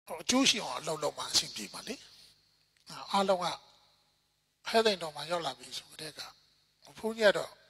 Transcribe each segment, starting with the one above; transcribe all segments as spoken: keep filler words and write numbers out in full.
ကျိုးရှိအောင်အလုပ်လုပ်မှအဆင်ပြေပါလေအားလုံးကဟဲ့တဲ့တော့မှရောက်လာပြီဆိုတဲ့ကဘုန်းကြီးကတော့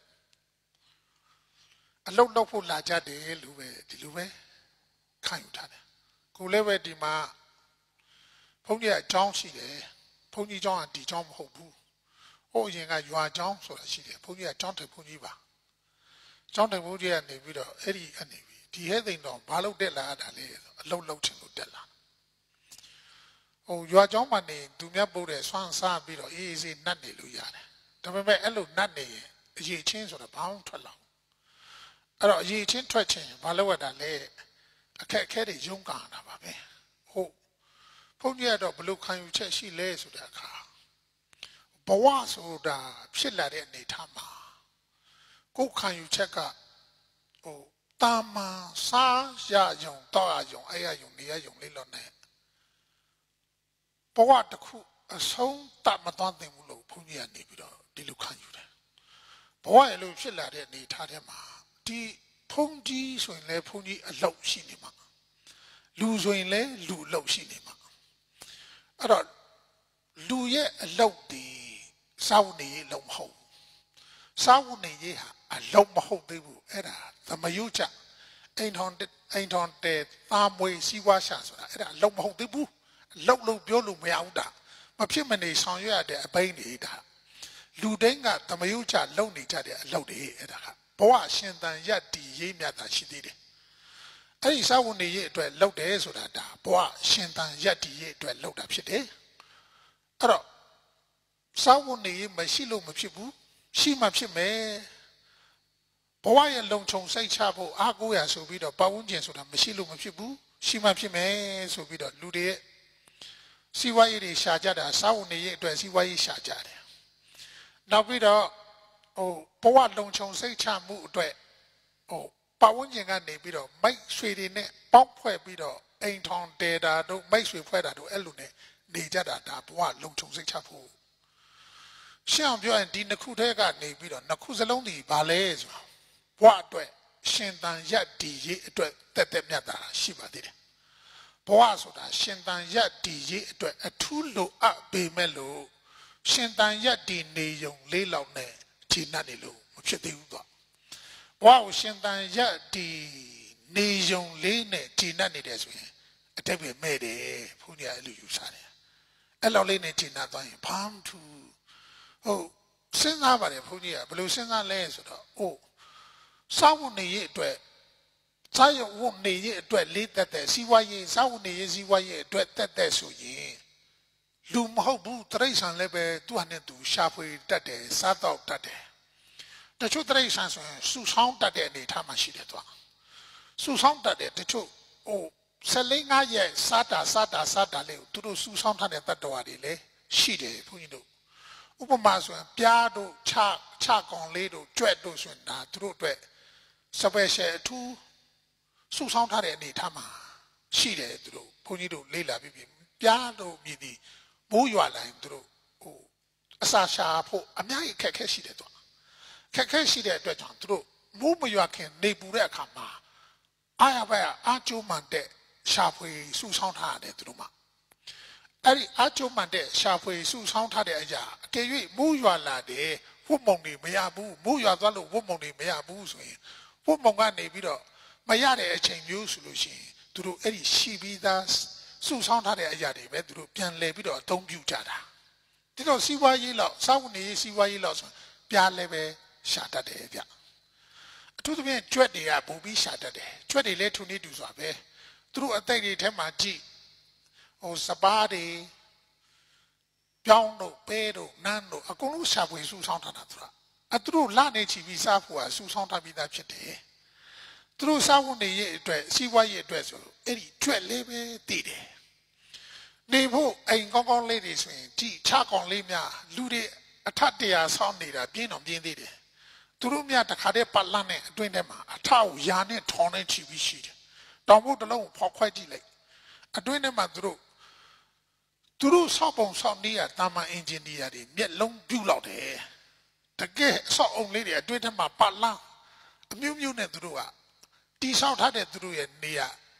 အလုပ်လုပ်ဖို့လာကြတယ်လို့ပဲဒီလိုပဲခံယူထားတယ်ကိုလည်းပဲဒီမှာဘုန်းကြီးအကြောင်းရှိတယ်ဘုန်းကြီးအကြောင်းကဒီအကြောင်းမဟုတ်ဘူးဟိုအရင်ကရွာအကြောင်းဆိုတာရှိတယ်ဘုန်းကြီးအကြောင်းတယ်ဘုန်းကြီးပါအကြောင်းတယ်ဘုန်းကြီးကနေပြီးတော့အဲ့ဒီအနေပြီးဒီဟဲ့တဲ့တော့ဘာလို့တက်လာတာလဲအလုပ်လုပ်ချင်လို့တက်လာဟိုရွာကျောင်းမှာနေသူများပို့တဲ့ဆွမ်းစားပြီးတော့အေးအေးဆေးနတ်နေလို့ရတယ်ဒါပေမဲ့အဲ့လိုနတ်နေရင်အရေးချင်းဆိုတော့ဘာမှထွက်လာအဲ့တော့အရေးချင်းထွက်ချင်ဘာလို့ရတာလဲအခက်အခဲတွေရုန်းကန်တာပါပဲဟုတ်ဘုန်းကြီးကတော့ဘလို့ခံယူချက်ရှိလဲဆိုတဲ့အခါဘဝဆိုတာဖြစ်လာတဲ့အနေထားမှာကိုယ်ခံယူချက်ကဟိုတာမန်စားရယုံတော့ရယုံအဲ့ရယုံနေရယုံလေးလို့နဲ့ဘဝတစ်ခုအဆုံးတတ်မသွားသင့်ဘူးလို့ဘုန်းကြီးကနေပြီးတော့ဒီလိုခံယူတယ်ဘဝရဲ့လို့ဖြစ်လာတဲ့အနေထားထဲမှာဒီဘုန်းကြီးဆိုရင်လည်းဘုန်းကြီးအလောက်ရှိနေမှာလူဆိုရင်လည်းလူအလောက်ရှိနေမှာအဲ့တော့လူရဲ့အလောက်ဒီစောင့်နေလို့မဟုတ်စောင့်နေရေးဟာအလောက်မဟုတ်သေးဘူးအဲ့ဒါသမယုချအိမ်ထောင်အိမ်ထောင်တဲ့သားမွေးစီးပွားရှာဆိုတာအဲ့ဒါအလောက်မဟုတ်သေးဘူးလောက်လို့ပြောလို့မရဘူးတာမဖြစ်မနေဆောင်ရွက်ရတဲ့အပိုင်းတွေဒါလူတိုင်းကသမယုချလုံနေကြတဲ့အလောက်တွေအဲ့ဒါကဘဝရှင်သန်ရတည်ရေးမြတ်တာရှိသေးတယ်အဲ့ဒီစာဝန်တွေရဲ့အတွက်လောက်တယ်ဆိုတာဒါဘဝရှင်သန်ရတည်ရေးအတွက်လောက်တာဖြစ်တယ်အဲ့တော့စာဝန်တွေမရှိလို့မဖြစ်ဘူးရှိမှဖြစ်မယ်ဘဝရဲ့လုံခြုံစိတ်ချဖို့အားကိုးရဆိုပြီးတော့ပတ်ဝန်းကျင်ဆိုတာမရှိလို့မဖြစ်ဘူးရှိမှဖြစ်မယ်ဆိုပြီးတော့လူတွေရဲ့စီးပွားရေးတွေရှာကြတာစာဝန်တွေရဲ့အတွက်စီးပွားရေးရှာကြတယ်နောက်ပြီးတော့ဟိုဘဝလုံခြုံစိတ်ချမှုအတွက်ဟိုပတ်ဝန်းကျင်ကနေပြီးတော့မိုက်ဆွေတွေနဲ့ပေါက်ဖွဲ့ပြီးတော့အိမ်ထောင်တဲတာတို့မိုက်ဆွေဖွဲ့တာတို့အဲ့လိုနဲ့နေကြတာဒါဘဝလုံခြုံစိတ်ချဖို့ရှင်းအောင်ပြောရင်ဒီနှစ်ခုတည်းကနေပြီးတော့နှစ်ခုစလုံးဒီဘာလဲဆိုတော့ဘဝအတွက်ရှင်သန်ရတ္တိရေးအတွက်တက်တက်မြတ်တာရှိပါသေးတယ်ဘဝဆိုတာရှင်သန်ရတ္တိရေးအတွက်အထူးလိုအပ်ပေမဲ့လို့ရှင်သန်ရတ္တိနေုံလေးလောက်နဲ့ခြေနှက်နေလို့မဖြစ်သေးဘူးတော့ဘဝကိုရှင်သန်ရတ္တိနေုံလေးနဲ့ခြေနှက်နေတယ်ဆိုရင်အတိတ်ပဲမဲ့တယ်ဘုန်းကြီးအဲ့လိုယူဆတယ်အဲ့လောက်လေးနဲ့ခြေနှက်သွားရင်ဘာမှမထူဟုတ်စဉ်းစားပါတယ်ဘုန်းကြီးကဘယ်လိုစဉ်းစားလဲဆိုတော့အိုးစာဝန်နေရဲ့အတွက်စာရုပ်ဝန်နေရဲ့အတွက်လေးတက်တဲ့စီးပွားရေးစာဝန်နေရဲ့စီးပွားရေးအတွက်တက်တဲ့ဆိုရင်လူမဟုတ်ဘူးတရိษံလည်းပဲသူ့ဟာနဲ့သူရှာဖွေတတ်တယ်စားတော့တတ်တယ်တချို့တရိษံဆိုရင်စူဆောင်းတတ်တဲ့အနေထားမှာရှိတယ်သူကစူဆောင်းတတ်တယ်တချို့ဟိုဆယ်လေးငါးရဲ့စားတာစားတာစားတာလေးကိုသူတို့စူဆောင်းထားတဲ့တတ်တော်တွေလည်းရှိတယ်ဘုန်းကြီးတို့ဥပမာဆိုရင်ပြားတို့ခြားခြားကောင်လေးတို့ကြွက်တို့ဆိုရင်ဒါသူတို့အတွက် special အထူးစုဆောင်းထားတဲ့အနေထားမှာရှိတယ်သူတို့ဘုန်းကြီးတို့လေ့လာပြီးပြီပြားတို့မြည်သည်မိုးရွာလာရင်သူတို့ဟိုအစာရှာဖို့အများကြီးခက်ခဲရှိတယ်သူခက်ခဲရှိတဲ့အတွက်ကြောင့်သူတို့မိုးမရွာခင်နေပူတဲ့အခါမှာအားရပါအားကျိုးမှန်တဲ့ရှာဖွေစုဆောင်းထားတယ်သူတို့မှာအဲ့ဒီအားကျိုးမှန်တဲ့ရှာဖွေစုဆောင်းထားတဲ့အရာအကယ်၍မိုးရွာလာတယ်ဝတ်မုံတွေမရဘူးမိုးရွာသွားလို့ဝတ်မုံတွေမရဘူးဆိုရင်ဝတ်မုံကနေပြီးတော့မရတဲ့အချိန်မျိုးဆိုလို့ရှိရင်သူတို့အဲ့ဒီရှိပြီးသားစုဆောင်းထားတဲ့အရာတွေပဲသူတို့ပြန်လဲပြီးတော့အသုံးပြုကြတာဒီတော့စီးပွားရေးလောက်စောင့်နေစီးပွားရေးလောက်ဆိုပြားလည်းပဲရှာတတ်တယ်ဗျအထူးသဖြင့်ကြွက်တွေကပုံပြီးရှာတတ်တယ်ကြွက်တွေလည်းထုံနေတူစွာပဲသူတို့အသိတွေထဲမှာကြည့်ဟိုစပါးတွေပြောင်းတို့ပဲတို့နန်းတို့အကုန်လုံးရှာဖွေစုဆောင်းထားတာသူကအသူတို့လနေချီပြီးစားဖို့ကစုဆောင်းထားပြီးသားဖြစ်တယ်သူတို့စားဖို့နေရဲ့အတွက်စီးပွားရေးအတွက်ဆိုအဲ့ဒီကြွက်လေးပဲတည်တယ်နေဖို့အိမ်ကောင်းကောင်းလေးတွေဆိုရင်ကြည်ချကောင်လေးများလူတွေအထက်တရာဆောင်းနေတာပြင်းတော့ပြင်းသေးတယ်သူတို့များတခါတည်းပတ်လန်းနဲ့အတွင်းထဲမှာအထကိုယာနဲ့ထောင်းနဲ့ချီပြီးရှိတယ်တောင်ဖို့တစ်လုံးဖောက်ခွဲကြည့်လိုက်အတွင်းထဲမှာသူတို့သူတို့ဆောက်ပုံဆောက်နေရတာမန်အင်ဂျင်နီယာတွေမျက်လုံးပြူလောက်တယ်တကယ်ဆောက်အောင်လေးတွေအတွင်းထဲမှာပတ်လန်းအမျိုးမျိုးနဲ့သူတို့ကတီဆောက်ထားတဲ့သူတို့ရဲ့နေရသူ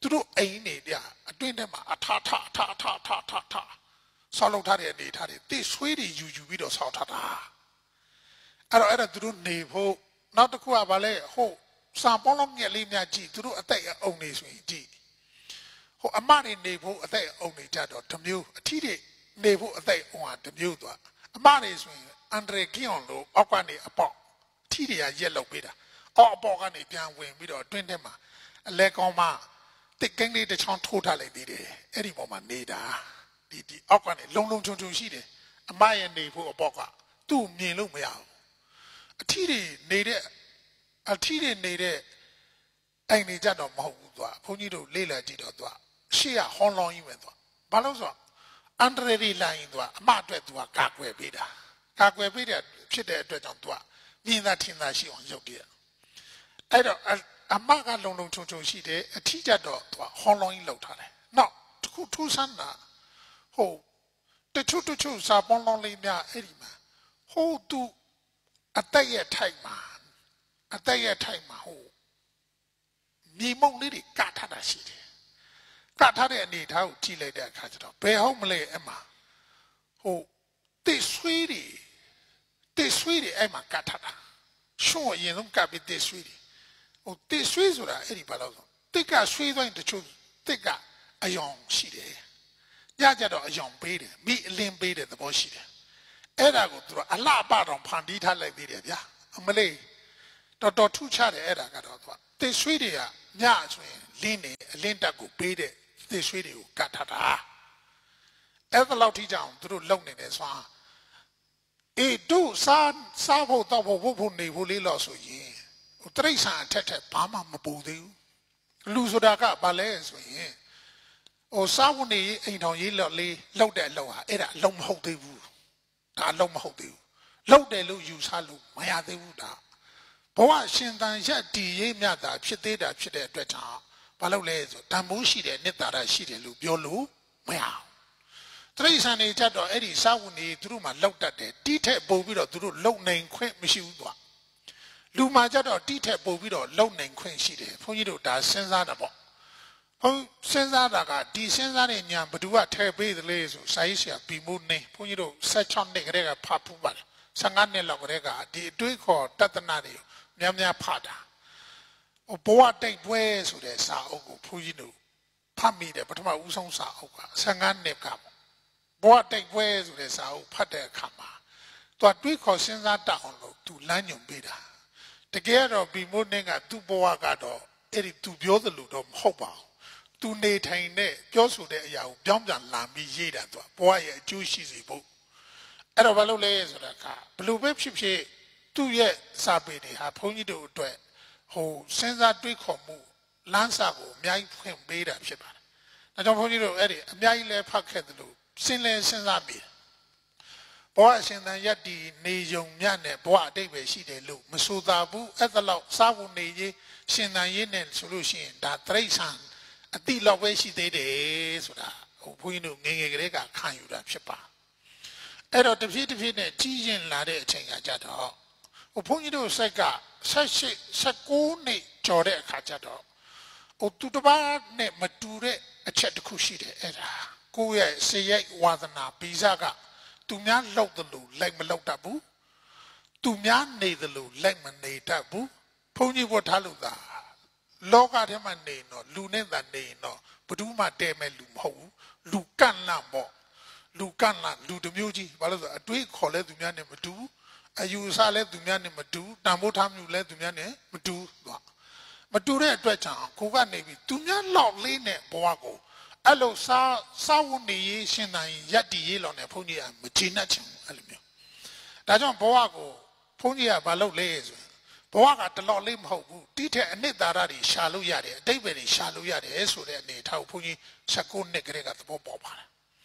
သူတို့အိမ်နေကြအတွင်းထဲမှာအထာထထထထထထဆောက်လုပ်ထားတဲ့အနေထားတွေတိဆွေးတွေယူယူပြီးတော့ဆောက်ထားတာအဲ့တော့အဲ့ဒါသူတို့နေဖို့နောက်တစ်ခုကဘာလဲဟုတ်စာပေါင်းလုံးမြက်လေးများကြည့်သူတို့အသက်အုံနေဆိုရင်ကြည့်ဟိုအမတွေနေဖို့အသက်အုံနေကြတော့တစ်မျိုးအထီးတွေနေဖို့အသက်အုံဟာတစ်မျိုးသွားအမတွေဆိုရင်အန်ဒရေကီယွန်လို့အောက်ကနေအပေါက်အထီးတွေကရက်လောက်ပေးတာအော်အပေါ်ကနေပြန်ဝင်ပြီးတော့တွင်းထဲမှာအလဲကောင်းမှတစ်ကင်းလေးတစ်ချောင်းထိုးထားလိုက်သေးတယ်အဲ့ဒီပေါ်မှာနေတာဒီဒီအောက်ကနေလုံလုံချုံချုံရှိတယ်အမရဲ့နေဖို့အပေါက်ကသူ့မြင်လို့မရဘူးအထီးတွေနေတဲ့အထီးတွေနေတဲ့အိမ်နေကြတော့မဟုတ်ဘူးသွားဘုန်းကြီးတို့လေ့လာကြည့်တော့သွားရှေ့ကဟောင်းလောင်းကြီးပဲသွားဘာလို့ဆိုတော့အန်ဒရရီလိုင်းသွားအမအတွက်သူကကာကွယ်ပေးတာကာကွယ်ပေးတဲ့ဖြစ်တဲ့အတွက်ကြောင့်သူကမြင်သာထင်သာရှိအောင်လုပ်တယ်အဲ့တော့အမကလုံလုံချုံချုံရှိတယ်အထီးကြတော့သူကဟောင်းလောင်းကြီးလောက်ထားတယ်နောက်တစ်ခုထူးဆန်းတာဟိုတချို့တချို့စာပေါင်းလောင်းလေးများအဲ့ဒီမှာဟိုသူအသက်ရဲ့ထိုက်မှာအသက်ရဲ့ထိုက်မှာဟိုမြေမုံလေးတွေကထားတာရှိတယ်ကထားတဲ့အနေထားကိုကြည့်လိုက်တဲ့အခါကျတော့ဘယ်ဟုတ်မလဲအမဟိုတိဆွေးတွေတိဆွေးတွေအဲ့မှာကထားတာရှုံးအရင်ဆုံးကပြီးတိဆွေးတွေဟိုတိဆွေးဆိုတာအဲ့ဒီဘာလို့ဆိုတိကဆွေးသွားရင်တချို့တိကအယောင်ရှိတယ်ညကြတော့အယောင်ပေးတယ်မိအလင်းပေးတဲ့သဘောရှိတယ်အဲ့ဒါကိုသူတို့အလှပတော့ဖန်တီးထားလိုက်သေးတယ်ဗျာအမလေးတော်တော်ထူးခြားတယ်အဲ့ဒါကတော့သူကတိဆွေးတွေကညဆိုရင်လင်းနေအလင်းတက်ကိုပေးတဲ့တိဆွေးတွေကိုကတ်ထားတာအဲ့ဒါလောက်ထိကြအောင်သူတို့လုံနေတယ်ဆိုတော့အေးတို့စားစားဖို့တော့ဖို့ဖို့ဖို့နေဖို့လေးလို့ဆိုရင်ဟိုတရိษံအထက်ထက်ဘာမှမပူသေးဘူးလူဆိုတာကဘာလဲဆိုရင်ဟိုစားဖို့နေအိမ်ထောင်ရေးလို့လေးလောက်တဲ့အလောက်ဟာအဲ့ဒါအလုံးမဟုတ်သေးဘူးဒါအလုံးမဟုတ်သေးဘူးလောက်တယ်လို့ယူဆလို့မရသေးဘူးဒါဘဝရှင်သန်ရက်တည်ရေးမြတ်တာဖြစ်သေးတာဖြစ်တဲ့အတွက်ကြောင့်ဘာလို့လဲဆိုတန်ဖိုးရှိတယ်နှစ်သာရရှိတယ်လို့ပြောလို့မရဘူးတရိษံနေကြတော့အဲ့ဒီစာဝတ်နေသူတို့မှလောက်တတ်တယ်တီးထက်ပို့ပြီးတော့သူတို့လုံနိုင်ခွင့်မရှိဘူးကွာလူမှကြတော့တီးထက်ပို့ပြီးတော့လုံနိုင်ခွင့်ရှိတယ်ဘုန်းကြီးတို့ဒါစဉ်းစားတာပေါ့ဘုန်းစဉ်းစားတာကဒီစဉ်းစားတဲ့ညာဘသူကထဲပေးသလဲဆိုစာရေးဆရာပြီးမိုးနေဘုန်းကြီးတို့၁၆နှစ်ကလေးကဖတ်ဖူးပါတယ်၁၅နှစ်လောက်ကလေးကဒီအတွေးခေါ်တသနာတွေများများဖတ်တာဟိုဘဝတိတ်ပွဲဆိုတဲ့စာအုပ်ကိုဘုန်းကြီးတို့ဖတ်မိတယ်ပထမဦးဆုံးစာအုပ်က၁၅နှစ်ကပေါ့ဘဝတိတ်ပွဲဆိုတဲ့စာအုပ်ဖတ်တဲ့အခါမှာသူကတွေးခေါ်စဉ်းစားတတ်အောင်လို့သူလမ်းညွှန်ပေးတာတကယ်တော့ဘီမိုးနေကသူ့ဘဝကတော့အဲ့ဒီသူပြောသလိုတော့မဟုတ်ပါဘူးသူနေထိုင်တဲ့ပြောဆိုတဲ့အရာကိုပြောင်းပြန်လာပြီးရေးတာသူကဘဝရဲ့အကျိုးရှိစေဖို့အဲ့တော့ဘာလို့လဲဆိုတာကဘလို့ပဲဖြစ်ဖြစ်သူ့ရဲ့စာပေတွေဟာဘုန်းကြီးတို့အတွက်ဟိုစဉ်းစားတွေးခေါ်မှုလမ်းစာကိုအများကြီးဖွင့်ပေးတာဖြစ်ပါတယ်။ဒါကြောင့်ဘုန်းကြီးတို့အဲ့ဒီအများကြီးလဲဖတ်ခဲ့တယ်လို့စဉ်းလဲစဉ်းစားပြီးဘဝရှင်သန်ရက်ဒီနေယုံမြတ်နဲ့ဘဝအတိတ်ပဲရှိတယ်လို့မဆိုသာဘူးအဲ့ဒါလောက်စာဝတ်နေရေးရှင်သန်ရေးနဲ့ဆိုလို့ရှိရင်ဒါတရိษံအတိလောက်ပဲရှိသေးတယ်ဆိုတာဟိုဘုန်းကြီးတို့ငငယ်ကလေးကခံယူတာဖြစ်ပါအဲ့တော့တဖြည်းတဖြည်းနဲ့ကြီးရင်လာတဲ့အချိန်ကကြတော့ဟိုဘုန်းကြီးတို့စိတ်က၁၈ ၁၉နှစ်ကျော်တဲ့အခါကျတော့ဟိုသူတစ်ပါးနဲ့မတူတဲ့အချက်တစ်ခုရှိတယ်အဲ့ဒါကိုယ့်ရဲ့စေရိုက်ဝါသနာဗီဇကသူများလောက်တယ်လို့လိုက်မလောက်တတ်ဘူးသူများနေတယ်လို့လိုက်မနေတတ်ဘူးဘုန်းကြီးဝတ်ထားလို့သာလောကထဲမှာနေတော့လူနဲ့သာနေတော့ဘယ်သူမှတဲမဲ့လူမဟုတ်ဘူးလူကန့်လန့်ပေါ့လူကန့်လန့်လူတစ်မျိုးကြီးဘာလို့ဆိုအတွေးခေါ်လဲသူများနဲ့မတူအယူအဆလဲသူများနဲ့မတူတန်ဖိုးထားမှုလဲသူများနဲ့မတူသွားမတူတဲ့အတွက်ကြောင့်ကိုကနေပြီးသူများလောက်လေးနဲ့ဘဝကိုအဲ့လိုစားစားဝတ်နေရေးရှင်သန်ရက်တည်ရေးလောက်နဲ့ဘုန်းကြီးကမချေနှက်ချင်ဘူးအဲ့လိုမျိုးဒါကြောင့်ဘဝကိုဘုန်းကြီးကဘာလုပ်လဲဆိုဘဝကတလော်လေးမဟုတ်ဘူးတိထက်အနှစ်သာရတွေရှာလို့ရတယ်အတိတ်ပဲတွေရှာလို့ရတယ်ဆိုတဲ့အနေထားကိုဘုန်းကြီး၁၉နှစ်ကလေးကသဘောပေါက်ပါတယ်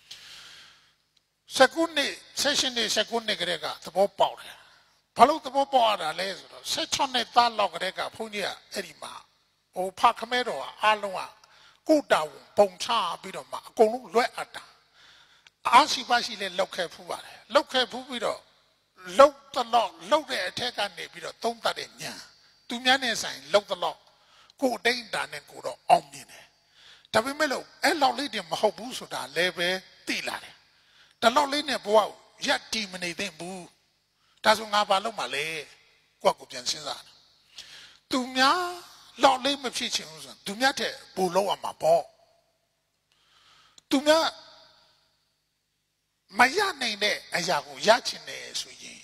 ၁၉နှစ်၁၈နှစ်၁၉နှစ်ကလေးကသဘောပေါက်တယ်ဘာလို့သဘောပေါက်ရတာလဲဆိုတော့၁၆နှစ်သားလောက်ကလေးကဘုန်းကြီးကအဲ့ဒီမှာဟိုဖခမဲတော်ကအားလုံးကကိုတာဝန်ပုံချပြီးတော့မှအကုန်လုံးလွှဲအပ်တာအားရှိပါရှိလဲလောက်ခဲ့ဖူးပါတယ်လောက်ခဲ့ဖူးပြီးတော့လောက်တလောက်လောက်တဲ့အထက်ကနေပြီးတော့သုံးသပ်တဲ့ညာသူများနဲ့ဆိုင်လောက်တလောက်ကိုအတိတ်တာနဲ့ကိုတော့အောင်မြင်တယ်ဒါပေမဲ့လို့အဲ့လောက်လေးတင်မဟုတ်ဘူးဆိုတာလည်းပဲသိလာတယ်ဒါလောက်လေးနဲ့ဘဝရက်တီမနေသင့်ဘူးဒါဆိုငါဘာလုပ်မှာလဲကိုယ့်ကိုပြန်စဉ်းစားတယ်သူများလောက်လေးမဖြစ်ချင်ဘူးဆိုသူများတဲ့ပို့လောက်ရမှာပေါ့သူများမရနိုင်တဲ့အရာကိုရချင်တယ်ဆိုရင်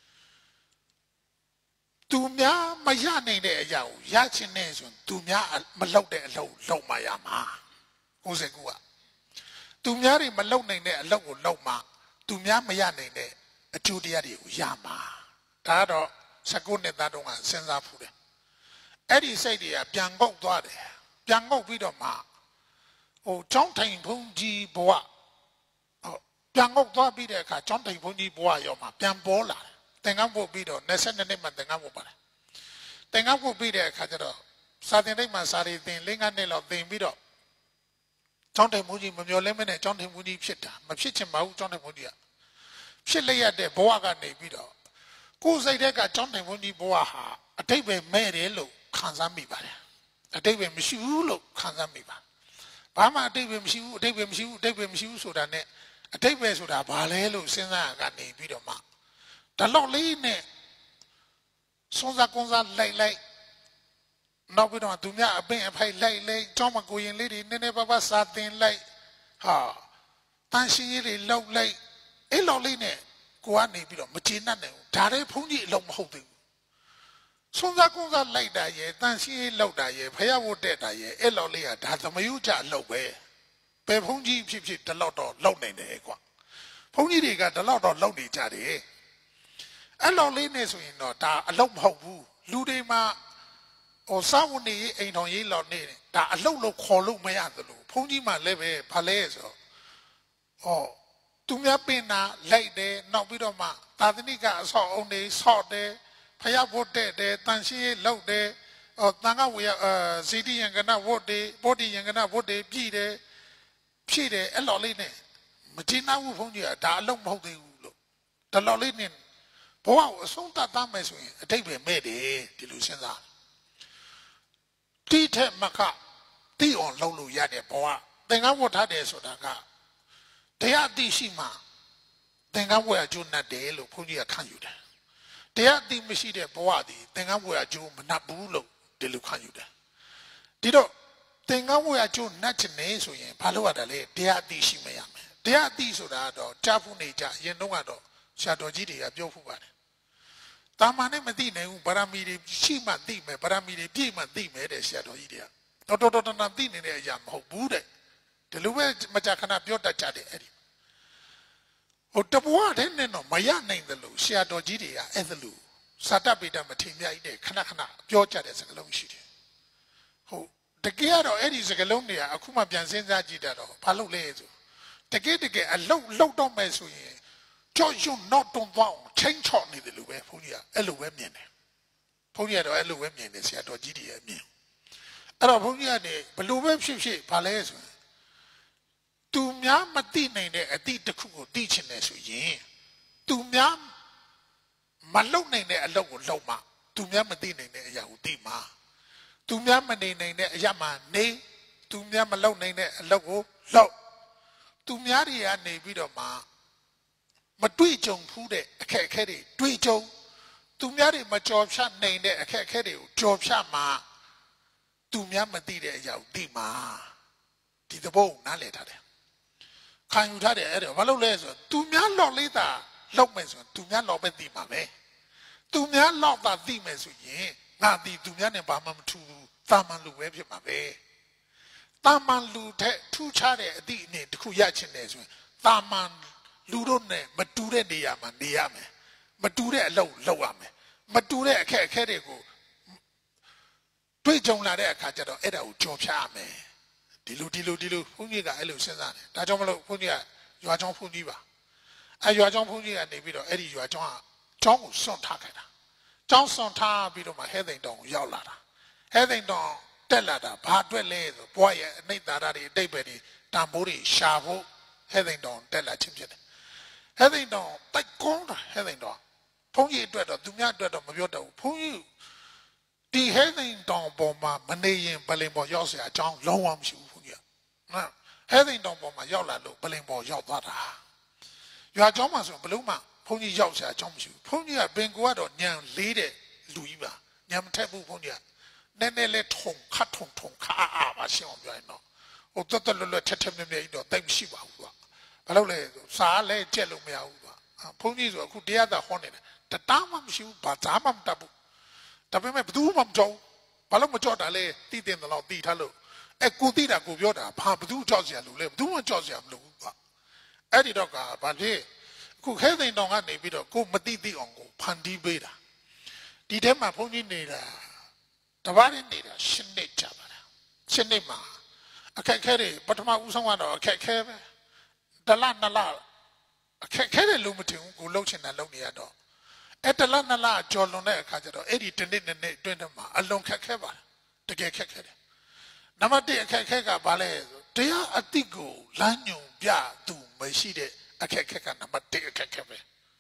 သူများမရနိုင်တဲ့အရာကိုရချင်တယ်ဆိုရင်သူများမလုပ်တဲ့အလုပ်လုပ်မှရမှာကိုယ်စကူကသူများတွေမလုပ်နိုင်တဲ့အလုပ်ကိုလုပ်မှသူများမရနိုင်တဲ့အကျိုးတရားတွေကိုရမှာဒါကတော့စကူနဲ့သားတော့ကစဉ်းစားဖူးတယ်အဲ့ဒီစိတ်တွေကပြန်ငုတ်သွားတယ်ပြန်ငုတ်ပြီးတော့မှဟိုကျောင်းထိုင်ဖုန်ကြီးဘဝပြန်ငုတ်သွားပြီးတဲ့အခါကျောင်းတိုင်ဘုန်းကြီးဘွားရောမှာပြန်ပေါ်လာတယ်သင်္ကန်းပုတ်ပြီးတော့၂၂နှစ်မှသင်္ကန်းပုတ်ပါတယ်သင်္ကန်းပုတ်ပြီးတဲ့အခါကျတော့စာသင်တိတ်မှာစာရီသင်၄၅နှစ်လောက်သင်ပြီးတော့ကျောင်းတိုင်ဘုန်းကြီးမမျော်လင့်မနဲ့ကျောင်းတိုင်ဘုန်းကြီးဖြစ်တာမဖြစ်ချင်ပါဘူးကျောင်းတိုင်ဘုန်းကြီးကဖြစ်လျက်တဲ့ဘဝကနေပြီးတော့ကိုယ်စိတ်ထဲကကျောင်းတိုင်ဘုန်းကြီးဘဝဟာအတိတ်ပဲမဲ့တယ်လို့ခံစားမိပါတယ်အတိတ်ပဲမရှိဘူးလို့ခံစားမိပါဘာမှအတိတ်ပဲမရှိဘူးအတိတ်ပဲမရှိဘူးအတိတ်ပဲမရှိဘူးဆိုတာနဲ့အတိတ်ပဲဆိုတာဘာလဲလို့စဉ်းစားကနေပြီးတော့မှဒါလောက်လေးနဲ့စွန်စားကွန်စားလိုက်လိုက်နောက်ပြီးတော့သူများအပင်အဖိုက်လိုက်လိုက်ကျောင်းမကိုရင်လေးတွေနည်းနည်းပါးပါးစာသင်လိုက်ဟာတန်ရှင်းရေးတွေလောက်လိုက်အဲ့လောက်လေးနဲ့ကိုကနေပြီးတော့မကျေနပ်နိုင်ဘူးဒါလည်းဘုန်းကြီးအလုံးမဟုတ်သေးဘူးစွန်စားကွန်စားလိုက်တာရဲ့တန်ရှင်းရေးလောက်တာရဲ့ဖယားဝတ်တဲ့တာရဲ့အဲ့လောက်လေးကဒါသမယုကြအလုပ်ပဲဘယ်ဘုန်းကြီးဖြစ်ဖြစ်ဒီလောက်တော့လောက်နိုင်တယ်ကွာဘုန်းကြီးတွေကဒီလောက်တော့လောက်နေကြတယ်အဲ့လောက်လေးနဲ့ဆိုရင်တော့ဒါအလုပ်မဟုတ်ဘူးလူတွေမှာဟိုစာဝန်နေအိမ်တော်ရေးလောက်နေတယ်ဒါအလုပ်လို့ခေါ်လို့မရသလိုဘုန်းကြီးမှလည်းပဲဘာလဲဆိုတော့ဟောသူများပင်နာလိုက်တယ်နောက်ပြီးတော့မှသာသနိကအဆောက်အုံတွေဆော့တယ်ဖယားဖို့တဲ့တယ်တန်ရှင်းရေးလုပ်တယ်ဟောတန်ခါဝေအာဇီတိယံကနဝတ်တွေဘောဓိယံကနဝတ်တွေပြည်တယ်ဖြည့်တယ်အဲ့လောက်လေးနဲ့မကျေနပ်ဘူးဘုန်းကြီးကဒါအလုံးမဟုတ်သေးဘူးလို့ဒါလောက်လေးနဲ့ဘဝကိုအဆုံးသတ်သားမယ်ဆိုရင်အတိတ်ပဲမဲ့တယ်ဒီလိုစဉ်းစားတိထက်မကတိအောင်လုပ်လို့ရတဲ့ဘဝသင်္ကန်းဝတ်ထားတယ်ဆိုတာကတရားအသိရှိမှသင်္ကန်းဝတ်အကျိုးနဲ့တယ်လို့ဘုန်းကြီးကခံယူတယ်တရားအသိမရှိတဲ့ဘဝဒီသင်္ကန်းဝတ်အကျိုးမနှပ်ဘူးလို့ဒီလိုခံယူတယ်ဒီတော့သင်္ကန်းဝတ်အကျိုးနှပ်ချင်နေဆိုရင်ဘာလို့ရတာလဲတရားအသိရှိမရမယ်တရားအသိဆိုတာတော့ကြားဖို့နေကြရင်တော့ကတော့ဆရာတော်ကြီးတွေကပြောဖို့ပါတယ်တာမန်နဲ့မသိနိုင်ဘူးဗရမီတွေရှိမှသိမယ်ဗရမီတွေပြည့်မှသိမယ်တဲ့ဆရာတော်ကြီးတွေကတော်တော်တော်တော်သိနေတဲ့အရာမဟုတ်ဘူးတဲ့ဒီလိုပဲမကြာခဏပြောတတ်ကြတယ်အဲ့ဒီဟိုတဘွားတဲ့နဲ့တော့မရနိုင်တယ်လို့ဆရာတော်ကြီးတွေကအဲ့ဒါလို့စာတပိတမထေမြတ်ကြီးတဲ့ခဏခဏပြောကြတဲ့စကားလုံးရှိတယ်ဟုတ်တကယ်ကတော့အဲ့ဒီစကားလုံးတွေကအခုမှပြန်စဉ်းစားကြည့်တတ်တော့ဘာလို့လဲဆိုတကယ်တကယ်အလုတ်လုတ်တော့မယ်ဆိုရင်ကြောက်ရွံ့တော့တုံတော့ချင်းချော့နေတယ်လို့ပဲဘုန်းကြီးကအဲ့လိုပဲမြင်တယ်ဘုန်းကြီးကတော့အဲ့လိုပဲမြင်တယ်ဆရာတော်ကြီးတွေအမြင်အဲ့တော့ဘုန်းကြီးကနေဘလို့ပဲဖြစ်ဖြစ်ဘာလဲဆိုရင်သူများမသိနိုင်တဲ့အသည့်တစ်ခုကိုသိချင်တယ်ဆိုရင်သူများမလုပ်နိုင်တဲ့အလုပ်ကိုလုပ်မှသူများမသိနိုင်တဲ့အရာကိုသိမှသူများမနေနိုင်တဲ့အရာမှနေသူများမလုပ်နိုင်တဲ့အလုပ်ကိုလုပ်သူများတွေကနေပြီးတော့မှမတွေ့ကြုံဖူးတဲ့အခက်အခဲတွေတွေ့ကြုံသူများတွေမကြော်ဖြတ်နိုင်တဲ့အခက်အခဲတွေကိုကြော်ဖြတ်မှသူများမသိတဲ့အရာကိုသိမှဒီသဘောကိုနားလည်ထားတယ်ခံယူထားတယ်အဲ့ဒါဘာလို့လဲဆိုတော့သူများလော့လေးတာလောက်မယ်ဆိုရင်သူများလော့ပဲသိမှာပဲသူများလော့တာသိမယ်ဆိုရင်ငါဒီသူများနဲ့ဘာမှမထူဘူးတာမန်လူပဲဖြစ်မှာပဲတာမန်လူတဲ့ထူးခြားတဲ့အသည့်အနေတစ်ခုရချင်တယ်ဆိုရင်တာမန်လူတို့နဲ့မတူတဲ့နေရာမှာနေရမယ်မတူတဲ့အလုပ်လုပ်ရမယ်မတူတဲ့အခက်အခဲတွေကိုတွေ့ကြုံလာတဲ့အခါကျတော့အဲ့ဒါကိုကြော်ဖြတ်ရမယ်ဒီလိုဒီလိုဒီလိုဘုန်းကြီးကအဲ့လိုစဉ်းစားတယ်ဒါကြောင့်မလို့ဘုန်းကြီးကရွာချောင်းဘုန်းကြီးပါအဲ့ရွာချောင်းဘုန်းကြီးကနေပြီးတော့အဲ့ဒီရွာချောင်းကကျောင်းကိုစွန့်ထားခဲ့တာကျောင်းစွန့်ထားပြီးတော့မှဟဲသိန်တောင်ကိုရောက်လာတာဟဲသိန်တောင်တက်လာတာဘာအတွက်လဲဆိုဘွားရဲ့အနိဋ္ဌာရတွေအတိတ်ပဲတွေတန်ဖိုးတွေရှာဖို့ဟဲသိန်တောင်တက်လာခြင်းဖြစ်တယ်ဟဲသိန်တောင်တိုက်ကုန်းတာဟဲသိန်တောင်ဘုန်းကြီးအတွက်တော့သူများအတွက်တော့မပြောတော့ဘူးဘုန်းကြီးဒီဟဲသိန်တောင်ပေါ်မှာမနေရင်ပလင်ပေါ်ရောက်เสียအကြောင်းလုံးဝမရှိဘူးဘုန်းကြီးဟဲသိန်တောင်ပေါ်မှာရောက်လာလို့ပလင်ပေါ်ရောက်သွားတာရွာเจ้าမှာဆိုဘလို့မှဘုန်းကြီးရောက်ဆရာအကြောင်းမရှိဘူးဘုန်းကြီးကပင်ကိုကတော့ညံလေးတဲ့လူကြီးပါညံမထက်ဘူးဘုန်းကြီးကနည်းနည်းလေးထုံခတ်ထုံထုံခါအားပါရှင်းအောင်ပြောရင်တော့ဟိုတက်တက်လွတ်လွတ်ထက်ထက်မြဲမြဲတော့တိတ်မရှိပါဘူးကွာဘာလို့လဲစားလဲကြက်လို့မရဘူးကွာဘုန်းကြီးဆိုအခုတရားသာဟောနေတယ်တတားမှမရှိဘူးဘာသာမှမတတ်ဘူးဒါပေမဲ့ဘယ်သူမှမကြောက်ဘာလို့မကြောက်တာလဲတည်တင်တယ်လို့တည်ထားလို့အဲကိုတိတာကိုပြောတာဘာဘသူကြောက်เสียလို့လဲဘသူမှကြောက်เสียမလို့ဘူးကွာအဲ့ဒီတော့ကဘာဖြစ်အခုခဲသိန်တောင်ကနေပြီးတော့ကိုမတိတိအောင်ကိုဖန်တီးပေးတာဒီထဲမှာဘုန်းကြီးနေတာတပတ်နဲ့နေတာရှစ်နှစ်ကြာပါလားရှစ်နှစ်မှာအခက်ခဲတွေပထမဦးဆုံးကတော့အခက်ခဲပဲတလနှစ်လအခက်ခဲတယ်လို့မထင်ဘူးကိုလှုပ်ချင်တာလှုပ်နေရတော့အဲ့တလနှစ်လကြော်လွန်တဲ့အခါကျတော့အဲ့ဒီတနစ်နှစ်နှစ်အတွင်းထဲမှာအလွန်ခက်ခဲပါတယ်တကယ်ခက်ခဲတယ်နံပါတ်တစ်အခက်ခဲကဘာလဲတရားအတိတ်ကိုလမ်းညွန်ပြသူမရှိတဲ့အခက်ခဲကနံပါတ်တစ်အခက်ခဲပဲ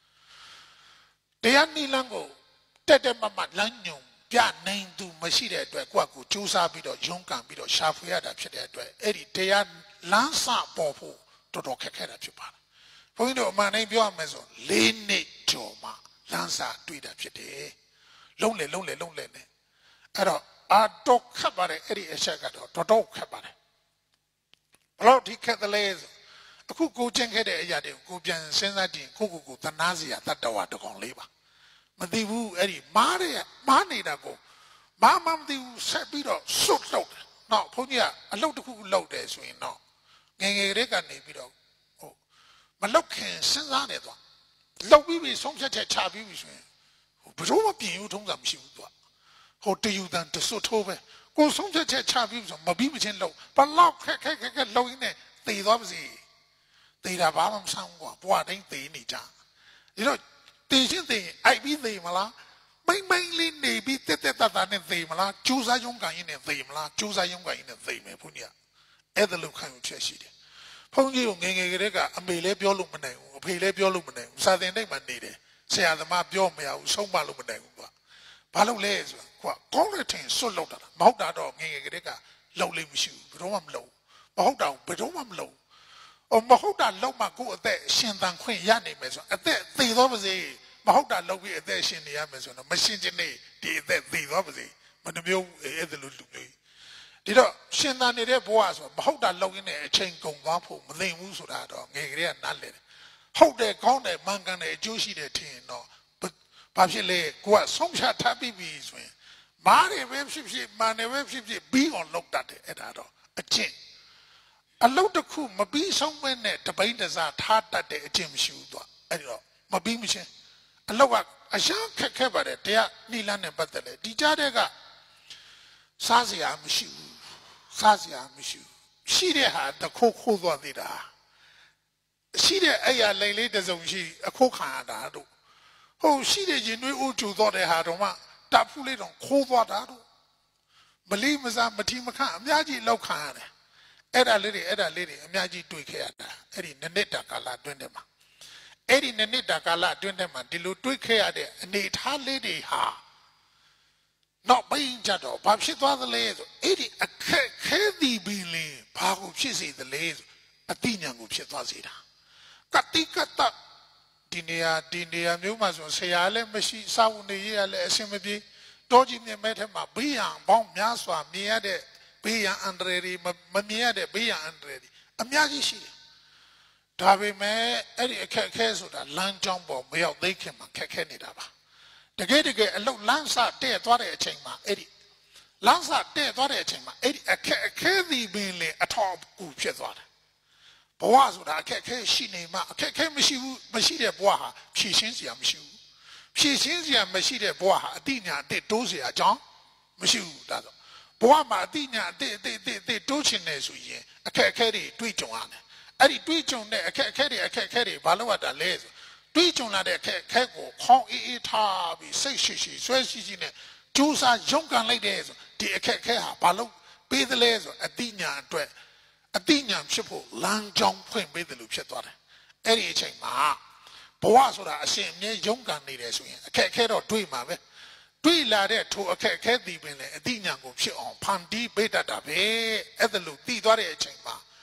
တရားနိလန်းကိုတက်တက်မမလမ်းညွန်ပြနိုင်သူမရှိတဲ့အတွက်ကိုယ့်ကိုစူးစမ်းပြီးတော့ရုန်းကန်ပြီးတော့ရှာဖွေရတာဖြစ်တဲ့အတွက်အဲ့ဒီတရားလမ်းစပေါ်ဖို့တော်တော်ခက်ခဲတာဖြစ်ပါတယ်ဘုန်းကြီးတို့အမှန်တိုင်းပြောရမယ်ဆိုလေးနှစ်ကျော်မှလမ်းစာတွေ့တာဖြစ်တယ်လုံးလေလုံးလေလုံးလေနဲ့အဲ့တော့အာတော့ခက်ပါတယ်အဲ့ဒီအချက်ကတော့တော်တော်ခက်ပါတယ်ဘလို့ဒီခက်တယ်လဲအခုကိုကျင့်ခဲ့တဲ့အရာတွေကိုကိုပြန်စဉ်းစားကြည့်ကိုကိုကိုသနာစရာတတ္တဝါတကောင်လေးပါမသိဘူးအဲ့ဒီမားတဲ့မားနေတာကိုမားမမသိဘူးဆက်ပြီးတော့စွတ်လောက်တယ်နော်ဘုန်းကြီးကအလုပ်တစ်ခုလုပ်တယ်ဆိုရင်တော့ငယ်ငယ်လေးကနေပြီးတော့ဟိုမလောက်ခင်စဉ်းစားနေတော့လောက်ပြီးပြီးဆုံးဖြတ်ချက်ချပြီးပြီဆိုရင်ဟိုဘယ်တော့မှပြင်ယူထုံးစံမရှိဘူးသူကဟိုတယူတန်တစွတ်ထိုးပဲကိုဆုံးဖြတ်ချက်ချပြီးဆိုမပြီးမချင်းလောက်ဘလောက်ခက်ခက်ခက်ခက်လောက်ရင်းနဲ့သေသွားပါစေသေတာဘာမှမဆောင်ကွာဘွားတိုင်းသေနေကြဒီတော့သေချင်းသေအိုက်ပြီးသေမလားမိမ့်မိမ့်လေးနေပြီးတက်တက်တတ်တာနဲ့သေမလားကျိုးစားရုံးကန်ရင်းနဲ့သေမလားကျိုးစားရုံးကန်ရင်းနဲ့သေမယ်ဘုန်းကြီးကအဲ့ဒါလို့ခံယူချက်ရှိတယ်ဘုန်းကြီးကငယ်ငယ်ကလေးကအမေလည်းပြောလို့မနိုင်ဘူးအဖေလည်းပြောလို့မနိုင်ဘူးစာသင်တိုက်မှာနေတယ်ဆရာသမားပြောမရဘူးဆုံးမလို့မနိုင်ဘူးကွာဘာလို့လဲဆိုတော့ကွာကောင်းတဲ့ထင်စွတ်လောက်တာမဟုတ်တာတော့ငယ်ငယ်ကလေးကလှုပ်လို့မရှိဘူးဘယ်တော့မှမလှုပ်မဟုတ်တာဘယ်တော့မှမလှုပ်အော်မဟုတ်တာလောက်မှကိုယ့်အသက်ရှင်သန်ခွင့်ရနိုင်မယ်ဆိုအသက်သေသွားပါစေမဟုတ်တာလောက်ပြီးအသက်ရှင်နေရမယ်ဆိုတော့မရှင်ခြင်းနေဒီအသက်သေသွားပါစေမနှမျိုးအဲ့ဒါလိုလူမျိုးဒီတော့ရှင်သန်နေတဲ့ဘဝဆိုမဟုတ်တာလောက်ရင်းနဲ့အချိန်ကုန်သွားဖို့မသိဘူးဆိုတာတော့ငယ်ကလေးကနားလည်တယ်ဟုတ်တယ်ကောင်းတယ်မှန်ကန်တယ်အကျိုးရှိတယ်ထင်ရင်တော့ဘာဖြစ်လဲကိုကဆုံးဖြတ်ထားပြီးပြီဆိုရင်မားတယ်ပဲဖြစ်ဖြစ်မှန်တယ်ပဲဖြစ်ဖြစ်ပြီးအောင်လုပ်တတ်တယ်အဲ့ဒါတော့အကျင့်အလုတ်တစ်ခုမပြီးဆုံးမဲ့နဲ့တပိန်းတစားထားတတ်တဲ့အကျင့်မရှိဘူးသူအဲ့ဒီတော့မပြီးမချင်းအလုတ်ကအရာခက်ခဲပါတယ်တရားနိလန်းနဲ့ပတ်သက်တယ်ဒီကြားတဲ့ကစားစရာမရှိဘူးစားစရာမရှိဘူးရှိတဲ့ဟာတခိုးခိုးသွားသေးတာရှိတဲ့အရာလိမ်လေးတစ်စုံရှိအခိုးခံရတာတို့ဟိုရှိတဲ့ရင်တွေးအိုးကျူသွားတဲ့ဟာတော့မှတဖူးလေးတော့ခိုးသွားတာတို့မလီမစားမထီမခန့်အများကြီးလောက်ခံရတယ်အဲ့ဒါလေးတွေအဲ့ဒါလေးတွေအများကြီးတွေ့ခဲ့ရတာအဲ့ဒီနှစ်နှစ်တာကာလအတွင်းထဲမှာအဲ့ဒီနှစ်နှစ်တာကာလအတွင်းထဲမှာဒီလိုတွေ့ခဲ့ရတဲ့အနေအထားလေးတွေဟာနောက်ပိုင်းကျတော့ဘာဖြစ်သွားသလဲဆိုအဲ့ဒီအခက်ခဲသည်ပင်လေဘာကိုဖြစ်စေသလဲဆိုအတိညာကိုဖြစ်သွားစေတာကတိကတဒီနေရာဒီနေရာမျိုးမှာဆိုဆရာလည်းမရှိစာဝန်တွေရေးရလည်းအဆင်မပြေတောကြီးမြင်မဲ့ထက်မှာဘေးရန်ပေါင်းများစွာမြင်ရတဲ့ဘေးရန်အန္တရာယ်တွေမမြင်ရတဲ့ဘေးရန်အန္တရာယ်တွေအများကြီးရှိတယ်ဒါပေမဲ့အဲ့ဒီအခက်အခဲဆိုတာလမ်းကြောင်းပေါ်မရောက်သေးခင်မှာခက်ခဲနေတာပါတကယ်တကယ်အလုတ်လမ်းစတဲ့သွားတဲ့အချိန်မှာအဲ့ဒီလမ်းစတဲ့သွားတဲ့အချိန်မှာအဲ့ဒီအခက်အခဲသည်ပင်လေအထောက်အကူဖြစ်သွားတယ်ဘဝဆိုတာအခက်အခဲရှိနေမှအခက်အခဲမရှိဘူးမရှိတဲ့ဘဝဟာဖြည့်ရှင်းစရာမရှိဘူးဖြည့်ရှင်းစရာမရှိတဲ့ဘဝဟာအတိညာအတစ်တိုးစရာအကြောင်းမရှိဘူးဒါဆိုဘဝမှာအတိညာအတစ်အတစ်အတစ်အတစ်တိုးချင်တယ်ဆိုရင်အခက်အခဲတွေတွေးကြုံရတယ်အဲ့ဒီတွေးကြုံတဲ့အခက်အခဲတွေအခက်အခဲတွေဘာလို့ရတာလဲဆိုတွေးကြုံလာတဲ့အခက်အခဲကိုခေါင်းအေးအေးထားပြီးစိတ်ရှိရှိဆွဲရှိရှိနဲ့ကြိုးစားရုန်းကန်လိုက်တယ်ဆိုဒီအခက်အခဲဟာဘာလို့ပေးသလဲဆိုအတိညာအတွက်အတိညာဖြစ်ဖို့လမ်းကြောင်းဖွင့်ပေးတယ်လို့ဖြစ်သွားတယ်အဲ့ဒီအချိန်မှာဘဝဆိုတာအရှင်အမြဲရုန်းကန်နေတယ်ဆိုရင်အခက်အခဲတော့တွေးမှာပဲတွေးလာတဲ့ထိုအခက်အခဲတည်ပင်လေအတိညာကိုဖြစ်အောင်ဖန်တီးပေးတတ်တာပဲအဲ့ဒါလို့တည်သွားတဲ့အချိန်မှာ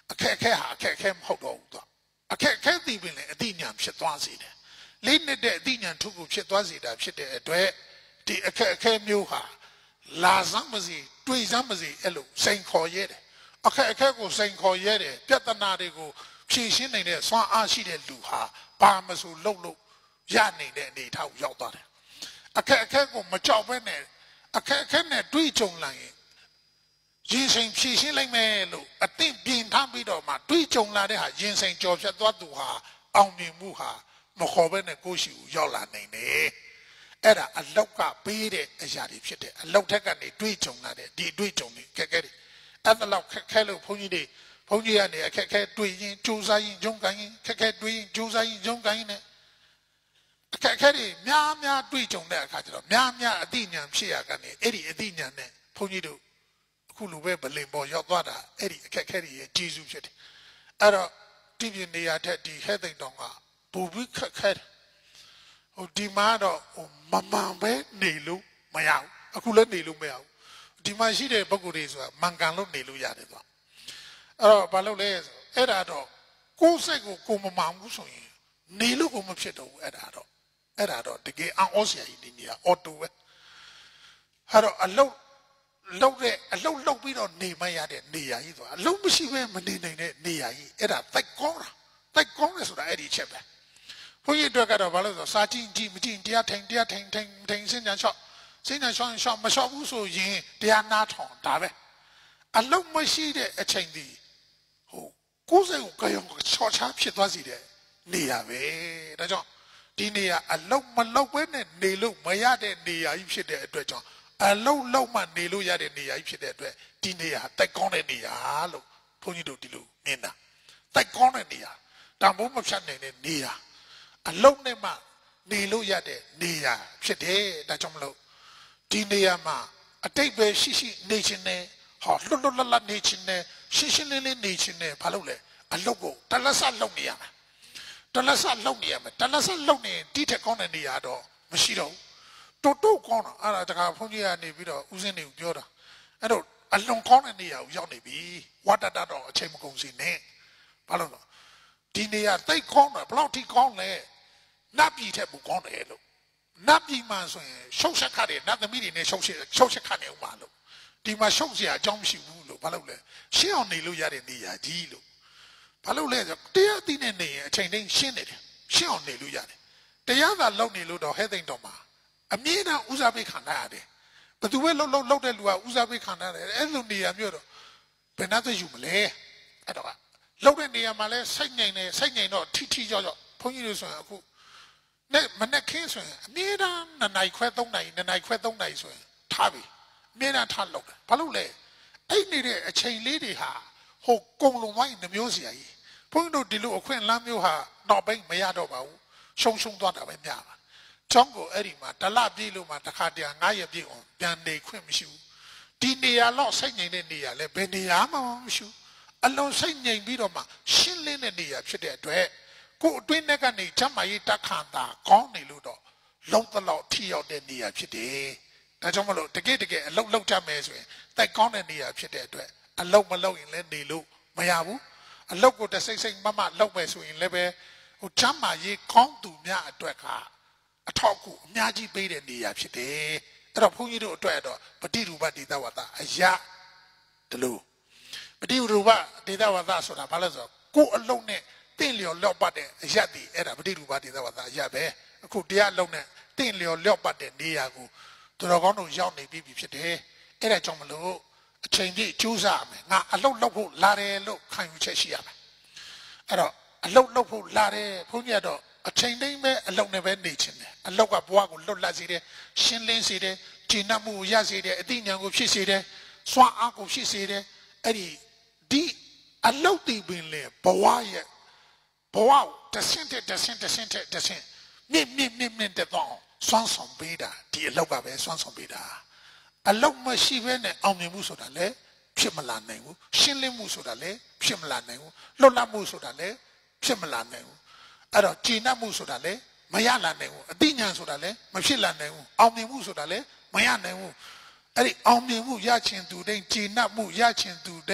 အခက်အခဲဟာအခက်အခဲမဟုတ်တော့ဘူးသူအခက်အခဲသိပင်လည်းအသိဉာဏ်ဖြစ်သွားစေတယ်လေးနှစ်တဲ့အသိဉာဏ်ထုခုဖြစ်သွားစေတာဖြစ်တဲ့အတွက်ဒီအခက်အခဲမျိုးဟာလာစမ်းမစီတွေ့စမ်းမစီအဲ့လိုစိန်ခေါ်ရဲတယ်အခက်အခဲကိုစိန်ခေါ်ရဲတယ်ပြဿနာတွေကိုဖြေရှင်းနိုင်တဲ့စွမ်းအားရှိတဲ့လူဟာဘာမဆိုလုပ်လို့ရနေတဲ့အနေအထားကိုရောက်သွားတယ်အခက်အခဲကိုမကြောက်ဘဲနဲ့အခက်အခဲနဲ့တွေးကြုံလာရင်ရင်ဆိုင်ဖြေရှင်းလိုက်မယ်လို့အသင့်ပြင်ထားပြီးတော့မှတွေးကြုံလာတဲ့ဟာရင်ဆိုင်ကြော်ဖြတ်သွားသူဟာအောင်မြင်မှုဟာမခေါ်ဘဲနဲ့ကိုယ့်ရှိကိုရောက်လာနိုင်တယ်အဲ့ဒါအလောက်ကပေးတဲ့အရာတွေဖြစ်တယ်အလောက်ထက်ကနေတွေးကြုံလာတဲ့ဒီတွေးကြုံတွေခက်ခဲတယ်အဲ့ဒါလောက်ခက်ခဲလို့ဘုန်းကြီးတွေဘုန်းကြီးကနေအခက်ခဲတွေးရင်ကြိုးစားရင်ဂျုံကန်ရင်ခက်ခဲတွေးရင်ကြိုးစားရင်ဂျုံကန်ရင်နဲ့အခက်ခဲတွေများများတွေးကြုံတဲ့အခါကျတော့များများအသိဉာဏ်ဖြစ်ရကနေအဲ့ဒီအသိဉာဏ်နဲ့ဘုန်းကြီးတို့အခုလိုပဲဗလင်ပေါ်ရောက်သွားတာအဲ့ဒီအခက်ခဲတွေရဲ့ကျေးဇူးဖြစ်တယ်အဲ့တော့ဒီပြနေရာထက်ဒီဟဲ့သိမ့်တောင်ကဘူပြီးခက်ခဲတယ်ဟိုဒီမှာတော့ဟိုမမှန်ပဲနေလို့မရဘူးအခုလည်းနေလို့မရဘူးဒီမှာရှိတဲ့ပုဂ္ဂိုလ်တွေဆိုတာမှန်ကန်လို့နေလို့ရတယ်သွားအဲ့တော့ဘာလို့လဲဆိုအဲ့ဒါတော့ကိုယ်စိတ်ကိုကိုမမှန်ဘူးဆိုရင်နေလို့ကိုမဖြစ်တော့ဘူးအဲ့ဒါတော့အဲ့ဒါတော့တကယ်အံ့ဩစရာကြီးနေနေရအော်တိုပဲအဲ့တော့အလုတ်လောက်တဲ့အလုတ်လောက်ပြီးတော့နေမရတဲ့နေရာကြီးဆိုတာအလုံးမရှိပဲမနေနိုင်တဲ့နေရာကြီးအဲ့ဒါတိုက်ကောင်းတာတိုက်ကောင်းတယ်ဆိုတာအဲ့ဒီချက်ပဲဘုန်းကြီးတို့ကတော့ဘာလို့ဆိုစာကြည့်ကြည့်မကြည့်တရားထိုင်တရားထိုင်ထိုင်ထိုင်စင်ညာချော့စင်ညာချော့ချော့မချော့ဘူးဆိုရင်တရားနာထောင်ဒါပဲအလုံးမရှိတဲ့အချိန်ဒီဟိုကိုယ်စိတ်ကိုကြောင်ချော့ချဖြစ်သွားစီတဲ့နေရာပဲဒါကြောင့်ဒီနေရာအလုံးမလောက်ပဲနဲ့နေလို့မရတဲ့နေရာကြီးဖြစ်တဲ့အတွက်ကြောင့်အလုံးလုံးမှနေလို့ရတဲ့နေရာကြီးဖြစ်တဲ့အတွက်ဒီနေရာတိုက်ကောင်းတဲ့နေရာလို့ဘုန်းကြီးတို့ဒီလိုမြင်တာတိုက်ကောင်းတဲ့နေရာတန်ဖိုးမဖြတ်နိုင်တဲ့နေရာအလုံးနဲ့မှနေလို့ရတဲ့နေရာဖြစ်တယ်ဒါကြောင့်မလို့ဒီနေရာမှာအတိတ်ပဲရှိရှိနေခြင်းနဲ့ဟောလွတ်လွတ်လပ်လပ်နေခြင်းနဲ့ရှင်းရှင်းလင်းလင်းနေခြင်းနဲ့ဘာလို့လဲအလုံးကိုတလက်ဆလုပ်နေရမယ်တလက်ဆလုပ်နေရမယ်တလက်ဆလုပ်နေတိထက်ကောင်းတဲ့နေရာတော့မရှိတော့ဘူးတိုးတိုးကောင်းတာအဲ့ဒါတခါဘုန်းကြီးကနေပြီးတော့ဦးစင်းနေကိုပြောတာအဲ့တော့အလွန်ကောင်းတဲ့နေရာကိုရောက်နေပြီဝတ်တတတော့အချိန်မကုန်စီနဲ့ဘာလို့လဲဒီနေရာသိကောင်းတယ်ဘယ်လောက်ထိကောင်းလဲနတ်ပြည်ထက်ပိုကောင်းတယ်လို့နတ်ပြည်မှာဆိုရင်ရှုပ်ဆက်ခတ်တယ်နတ်သမီးတွေနဲ့ရှုပ်ဆက်ရှုပ်ဆက်ခတ်နေဦးမှာလို့ဒီမှာရှုပ်เสียအကြောင်းမရှိဘူးလို့ဘာလို့လဲရှင်းအောင်နေလို့ရတဲ့နေရာကြီးလို့ဘာလို့လဲဆိုတရားသိနေနေရင်အချိန်တိုင်းရှင်းနေတယ်ရှင်းအောင်နေလို့ရတယ်တရားသာလုံနေလို့တော့ဟဲ့သိမ့်တော့မှာအမြဲတမ်းဦးစားပေးခံရရတယ်ဘယ်သူပဲလှုပ်လှုပ်လှုပ်တဲ့လူကဦးစားပေးခံရတယ်အဲ့လိုနေရာမျိုးတော့ဘယ်နှသက်ယူမလဲအဲ့တော့လှုပ်တဲ့နေရာမှာလဲစိတ်ငြိမ်နေစိတ်ငြိမ်တော့ထိထိကြောက်ကြောက်ဘုန်းကြီးတို့ဆိုရင်အခုနဲ့မနဲ့ခင်းဆိုရင်အမြဲတမ်းနှစ်နိုင်ခွဲသုံးနိုင်နှစ်နိုင်ခွဲသုံးနိုင်ဆိုရင်ထားပြီအမြဲတမ်းထားလောက်တယ်ဘာလို့လဲအဲ့နေတဲ့အချိန်လေးတွေဟာဟိုကုံလုံးဝိုင်းနှမျိုးစရာကြီးဘုန်းကြီးတို့ဒီလိုအခွင့်အလမ်းမျိုးဟာတော့ဘိတ်မရတော့ပါဘူးရှုံရှုံသွားတာပဲများပါကျောင်းကိုအဲ့ဒီမှာတလပြည့်လို့မှတစ်ခါတည်းငါးရက်ပြည့်အောင်ပြန်နေခွင့်မရှိဘူးဒီနေရာတော့စိတ်ငြိမ်တဲ့နေရာလဲဘယ်နေရာမှမရှိဘူးအလုံးစိတ်ငြိမ်ပြီးတော့မှရှင်းလင်းတဲ့နေရာဖြစ်တဲ့အတွက်ကိုယ်အတွင်းထဲကနေချမ်းမာရေးတက်ခံတာကောင်းနေလို့တော့လုံးတလောက်ထိရောက်တဲ့နေရာဖြစ်တယ်ဒါကြောင့်မလို့တကယ်တကယ်အလုံးလုံးကြမယ်ဆိုရင်တိုက်ကောင်းတဲ့နေရာဖြစ်တဲ့အတွက်အလုံးမလုံးရင်လည်းနေလို့မရဘူးအလုံးကိုတစိမ့်စိမ့်မမလုံးမယ်ဆိုရင်လည်းပဲဟိုချမ်းမာရေးကောင်းသူများအတွက်ကအထောက်အကူအများကြီးပေးတဲ့နေရာဖြစ်တယ်အဲ့တော့ဘုန်းကြီးတို့အတွက်တော့ပฏิရူပဒေသဝတ္တအရာတလို့ပฏิရူပဒေသဝတ္တဆိုတာဘာလဲဆိုတော့ကိုယ်အလုံးနဲ့တင့်လျော်လျော့ပတ်တဲ့အရာတည်အဲ့ဒါပฏิရူပဒေသဝတ္တအရာပဲအခုတရားအလုံးနဲ့တင့်လျော်လျော့ပတ်တဲ့နေရာကိုသူတော်ကောင်းတို့ရောက်နေပြီဖြစ်တယ်အဲ့ဒါကြောင့်မလို့အချိန်ပြည့်ကြိုးစားရမယ်ငါအလုံးလောက်ဖို့လာတယ်လို့ခံယူချက်ရှိရမယ်အဲ့တော့အလုံးလောက်ဖို့လာတယ်ဘုန်းကြီးကတော့အချိန်တိုင်းပဲအလုံးနဲ့ပဲနေချင်တယ်အလောက်ကဘဝကိုလွတ်လပ်စေတယ်ရှင်းလင်းစေတယ်ကျင့်တတ်မှုရစေတယ်အသိဉာဏ်ကိုဖြစ်စေတယ်စွမ်းအားကိုဖြစ်စေတယ်အဲ့ဒီဒီအလောက်တည်ပင်လေဘဝရဲ့ဘဝတဆင့်တဲ့တဆင့်တဆင့်တဲ့တဆင့်မြင့်မြင့်မြင့်မြင့်တဲ့တော့စွမ်းဆောင်ပေးတာဒီအလောက်ကပဲစွမ်းဆောင်ပေးတာအလောက်မရှိဘဲနဲ့အောင်မြင်မှုဆိုတာလေဖြစ်မလာနိုင်ဘူးရှင်းလင်းမှုဆိုတာလေဖြစ်မလာနိုင်ဘူးလွတ်လပ်မှုဆိုတာလေဖြစ်မလာနိုင်ဘူးအဲ့တော့ကျင့်တတ်မှုဆိုတာလေမရလာနိုင်ဘူးအသိဉာဏ်ဆိုတာလေမဖြစ်လာနိုင်ဘူးအောင်မြင်မှုဆိုတာလေမရနိုင်ဘူးအဲ့ဒီအောင်မြင်မှုရချင်သူတိုင်းကျင့်တတ်မှုရချင်သူတိုင်း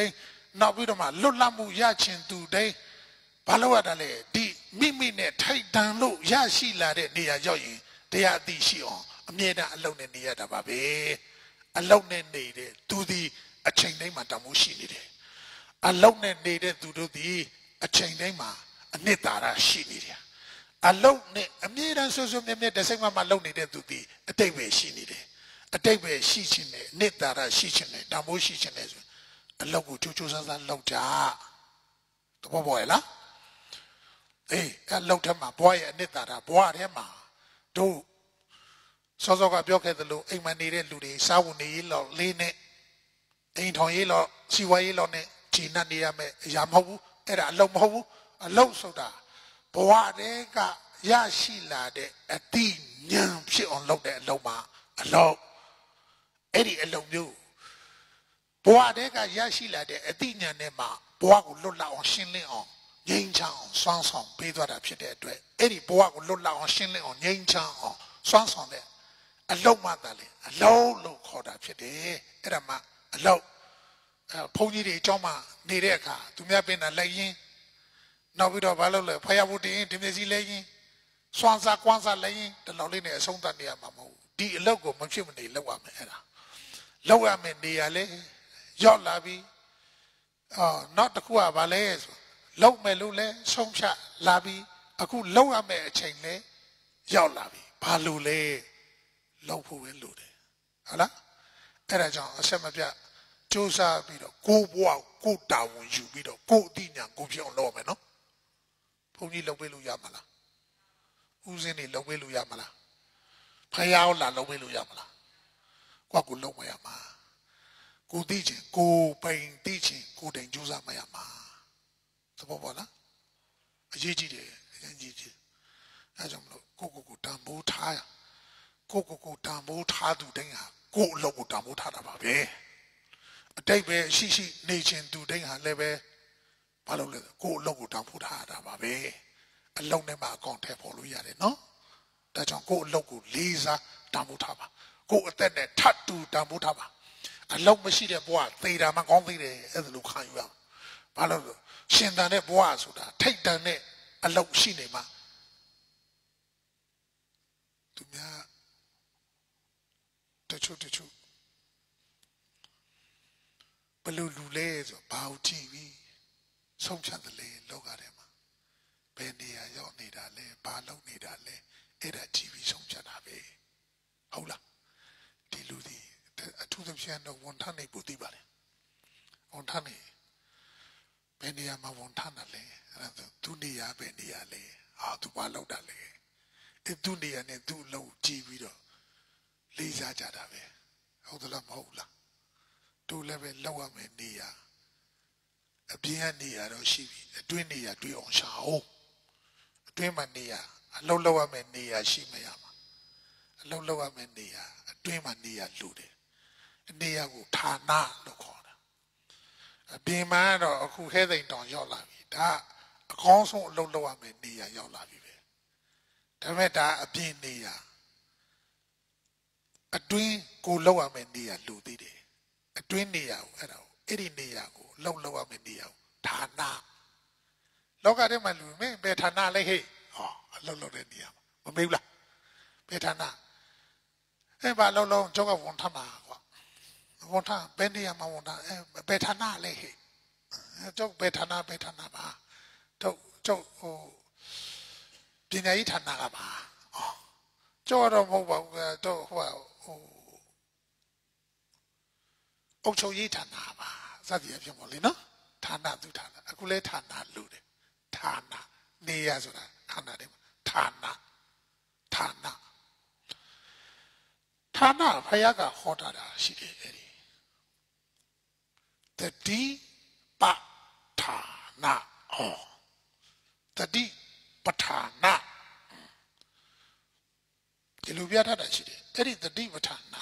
နောက်ပြီးတော့မှလွတ်လပ်မှုရချင်သူတိုင်းဘာလို့ရတာလဲဒီမိမိနဲ့ထိုက်တန်လို့ရရှိလာတဲ့နေရာရောက်ရင်တရားအသိရှိအောင်အမြဲတမ်းအလုံးနဲ့နေရတာပါပဲအလုံးနဲ့နေတဲ့သူဒီအချိန်တိုင်းမှာတမိုးရှိနေတယ်အလုံးနဲ့နေတဲ့သူတို့ဒီအချိန်တိုင်းမှာအနှစ်သာရရှိနေတယ်အလုံးနဲ့အမြဲတမ်းဆွဆွမြဲမြဲတစိမ့်မှမှလုံနေတဲ့သူဒီအတိတ်ပဲရှိနေတယ်အတိတ်ပဲရှိခြင်းနဲ့အနှစ်သာရရှိခြင်းနဲ့တမိုးရှိခြင်းနဲ့ဆိုအလုံးကိုချိုးချိုးဆန်းဆန်းလုပ်ကြတဘောပေါ်ရလားအေးအလုံးထဲမှာဘွားရဲ့အနှစ်သာရဘွားထဲမှာတို့စောစောကပြောခဲ့သလိုအိမ်မနေတဲ့လူတွေစားဝင်နေရေးလောက်လေးနဲ့အိမ်ထောင်ရေးလောက်စီဝါရေးလောက်နဲ့ဂျင်းနဲ့နေရမယ်အရာမဟုတ်ဘူးအဲ့ဒါအလုံးမဟုတ်ဘူးအလုံးဆိုတာဘဝတည်းကရရှိလာတဲ့အတိညာဖြစ်အောင်လုပ်တဲ့အလုံးမှာအလုံးအဲ့ဒီအလုံးမျိုးဘဝတည်းကရရှိလာတဲ့အတိညာနဲ့မှဘဝကိုလွတ်လပ်အောင်ရှင်းလင်းအောင်ငြိမ်းချမ်းအောင်စွမ်းဆောင်ပေးသွားတာဖြစ်တဲ့အတွက်အဲ့ဒီဘဝကိုလွတ်လပ်အောင်ရှင်းလင်းအောင်ငြိမ်းချမ်းအောင်စွမ်းဆောင်တဲ့အလုံးမှသာလေအလုံးလို့ခေါ်တာဖြစ်တယ်အဲ့ဒါမှအလုံးဘုန်းကြီးတွေအကြောင်းမှနေတဲ့အခါသူများပြင်တာလိုက်ရင်နောက်ပြီးတော့ဘာလုပ်လဲဖယားဖို့တင်ဒီမျက်စိလဲရင်စွမ်းစားကွမ်းစားလဲရင်ဒီလောက်လေးနဲ့အဆုံးသတ်နေရမှာမဟုတ်ဘူးဒီအလုပ်ကိုမဖြစ်မနေလုပ်ရမယ်အဲ့ဒါလုပ်ရမယ်နေရလဲရောက်လာပြီအော်နောက်တစ်ခုကဘာလဲဆိုလုပ်မယ်လို့လဲဆုံးဖြတ်လာပြီအခုလုပ်ရမယ်အချိန်လဲရောက်လာပြီဘာလို့လဲလုပ်ဖို့ပဲလို့တယ်ဟုတ်လားအဲ့ဒါကြောင့်အဆက်မပြတ်စူးစမ်းပြီးတော့ကိုဘွားကိုတာဝန်ယူပြီးတော့ကိုအတိညာကိုဖြစ်အောင်လုပ်ရမယ်နော်ဘုန်းကြီးလုပ်ပေးလို့ရမလားဦးစင်းတွေလုပ်ပေးလို့ရမလားဖယားလာလုပ်ပေးလို့ရမလားကိုကကိုလုပ်မရမှာကိုသိချင်ကိုပိန်သိချင်ကိုတိုင်စူးစမ်းမရမှာသဘောပေါက်လားအရေးကြီးတယ်အရေးကြီးတယ်အဲကြောင့်မလို့ကိုကိုကိုတန်ဖိုးထားရကိုကိုကိုတန်ဖိုးထားသူတိုင်းဟာကိုအလုပ်ကိုတန်ဖိုးထားတာပါပဲအတိတ်ပဲရှိရှိနေခြင်းသူတိုင်းဟာလည်းပဲဘာလို့လဲကိုအလုပ်ကိုတန်ဖိုးထားတာပါပဲအလုပ်နဲ့မှအကောင့်ထည့်ဖို့လို့ရတယ်နော်ဒါကြောင့်ကိုအလုပ်ကိုလေးစားတန်ဖိုးထားပါကိုအသက်နဲ့ထပ်တူတန်ဖိုးထားပါအလုပ်မရှိတဲ့ဘဝသေတာမှကောင်းသေးတယ်အဲ့ဒါလိုခံယူရအောင်ဘာလို့လဲရှင်တန်တဲ့ဘဝဆိုတာထိတ်တန်တဲ့အလုပ်ရှိနေမှာသူများတချို့တချို့ဘလို့လူလဲဆိုဘာကိုကြည့်ပြီးဆုံးဖြတ်တယ်လေလောကထဲမှာဘယ်နေရာရောက်နေတာလဲဘာလုပ်နေတာလဲအဲ့ဒါကြည့်ပြီးဆုံးဖြတ်တာပဲဟုတ်လားဒီလူဒီအထူးသဖြင့်တော့ဝန်ထမ်းနေပူသိပါလေဝန်ထမ်းနေဘယ်နေရာမှာဝန်ထမ်းတာလဲအဲ့ဒါသူနေရာဘယ်နေရာလဲဟာသူဘာလုပ်တာလဲအဲ့သူနေရာနဲ့သူ့အလုပ်ကြည့်ပြီးတော့လေးစားကြတာပဲဟုတ်သလားမဟုတ်လားတို့လည်းပဲလောက်ရမယ်နေရအပြင်ကနေရတော့ရှိပြီအတွင်းနေရတွေ့အောင်ရှာအောင်အတွင်းမှာနေရအလုံးလောက်ရမယ်နေရရှိမရမှာအလုံးလောက်ရမယ်နေရအတွင်းမှာနေရလူတယ်နေရကိုဌာနလို့ခေါ်တာအပြင်မှာတော့အခုခဲသိမ်တောင်ရောက်လာပြီဒါအကောင်းဆုံးအလုံးလောက်ရမယ်နေရရောက်လာပြီပဲဒါပေမဲ့ဒါအပြင်နေရအတွင်းကိုလောက်ရမယ်နေရလူသေးတယ်အတွင်းနေရကိုအဲ့ဒါကိုအဲ့ဒီနေရကိုလောက်လောက်ရမယ်နေရကိုဌာနလောကထဲမှာလူမင်းဘယ်ဌာနလဲဟဲ့ဟောအလောက်လောက်တဲ့နေရမမေးဘူးလားဘယ်ဌာနအဲ့ဘာလောက်လောက်ကျောက်ကဝန်ထမ်းမှာကွာဝန်ထမ်းဘယ်နေရမှာဝန်ထမ်းအဲ့ဘယ်ဌာနလဲဟဲ့ကျောက်ဘယ်ဌာနဘယ်ဌာနပါတော့ကျောက်ဟိုပညာရေးဌာနကပါအော်ကျောက်တော့မဟုတ်ပါဘူးတော့ဟိုဟိုအုပ်ချုပ်ရေးဌာနပါစသည်အဖြစ်ပေါ့လေနော်ဌာနသူဌာနအခုလဲဌာနလို့တယ်ဌာနနေရဆိုတာခန္ဓာတွေမှာဌာနဌာနဌာနဖယားကဟောတာတာရှိတယ်အဲ့ဒီတတိပဌာနဟောတတိပဌာနဒီလိုပြထားတာရှိတယ်အဲ့ဒီတတိပဌာန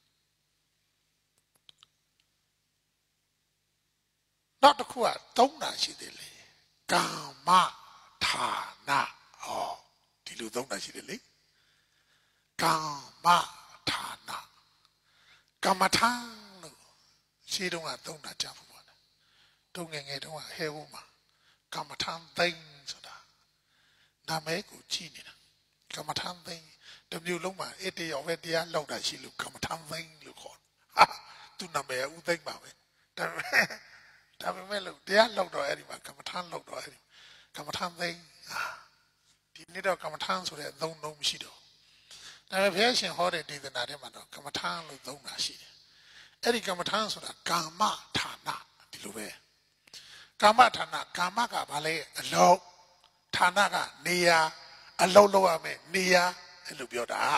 နောက်တစ်ခုကသုံးတာရှိသေးလေကာမဌာနဟောဒီလိုသုံးတာရှိတယ်လေကာမဌာနကမ္မထာလို့ရှင်းတော့ကသုံးတာကြဖို့ပါလားတုံငယ်ငယ်တုန်းကဟဲဟုတ်မှာကမ္မထန်သိန်းဆိုတာနာမည်ကိုကြည့်နေတာကမ္မထန်သိန်းတမျိုးလုံးမှာအဲ့တယောက်ပဲတရားလောက်တာရှိလို့ကမ္မထန်သိန်းလို့ခေါ်ဟာသူနာမည်ဦးသိန်းပါပဲဒါပေမဲ့ဒါပေမဲ့လို့တရားလောက်တော့အဲ့ဒီမှာကမ္မထန်လောက်တော့အဲ့ဒီကမ္မထန်သိန်းဒီနေ့တော့ကမ္မထန်ဆိုတဲ့အသုံးလုံးမရှိတော့ဒါပေမဲ့ဘုရားရှင်ဟောတဲ့ဒေသနာထဲမှာတော့ကမ္မထန်လို့သုံးတာရှိတယ်အဲ့ဒီကမ္မထန်ဆိုတာကာမဌာနဒီလိုပဲကာမဌာနကာမကဘာလဲအလုံးဌာနကနေရာအလုံးလောက်ရမယ်နေရာအဲ့လိုပြောတာ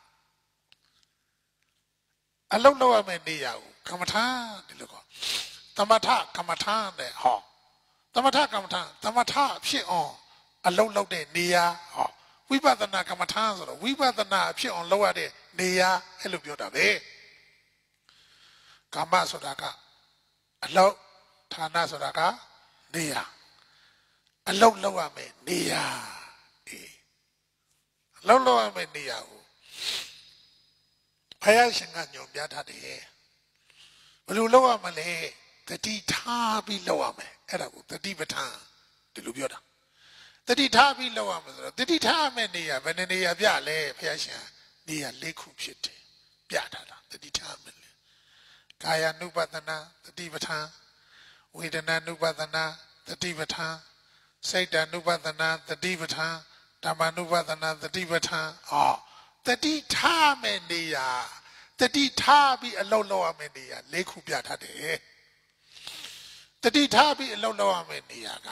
အလုံးလောက်ရမယ်နေရာကိုကမ္မထန်ဒီလိုခေါ်သမထကမ္မထန်တဲ့ဟောသမထကမ္မထန်သမထဖြစ်အောင်အလုံးလောက်တဲ့နေရာဟောဝိပဿနာကမ္မထန်ဆိုတော့ဝိပဿနာဖြစ်အောင်လုပ်ရတဲ့နေရာအဲ့လိုပြောတာပဲကာမဆိုတာကအလောက်ဌာနဆိုတာကနေရာအလောက်လောက်ရမယ်နေရာအေးအလောက်လောက်ရမယ်နေရာကိုဘုရားရှင်ကညွှန်ပြထားတယ်ဘယ်လိုလောက်ရမလဲတတိထားပြီးလောက်ရမယ်အဲ့ဒါကိုတတိပဋ္ဌာန်ဒီလိုပြောတာတတိထားပြီးလောက်ရမယ်ဆိုတော့တတိထားမယ်နေရာဘယ်နေရာပြလဲဘုရားရှင်နေရာ၄ခုဖြစ်တယ်ပြထားတာတတိထားမယ်လေကာယ ानु ပဒနာတတိပဋ္ဌာန်ဝေဒနာ ानु ပဒနာတတိပဋ္ဌာန်စိတ်တ ानु ပဒနာတတိပဋ္ဌာန်ဓမ္မ ानु ပဒနာတတိပဋ္ဌာန်အော်တတိထားမယ်နေရာတတိထားပြီးအလုံးလောက်ရမယ်နေရာ၄ခုပြထားတယ်တတိထားပြီးအလုံးလောက်ရမယ်နေရာက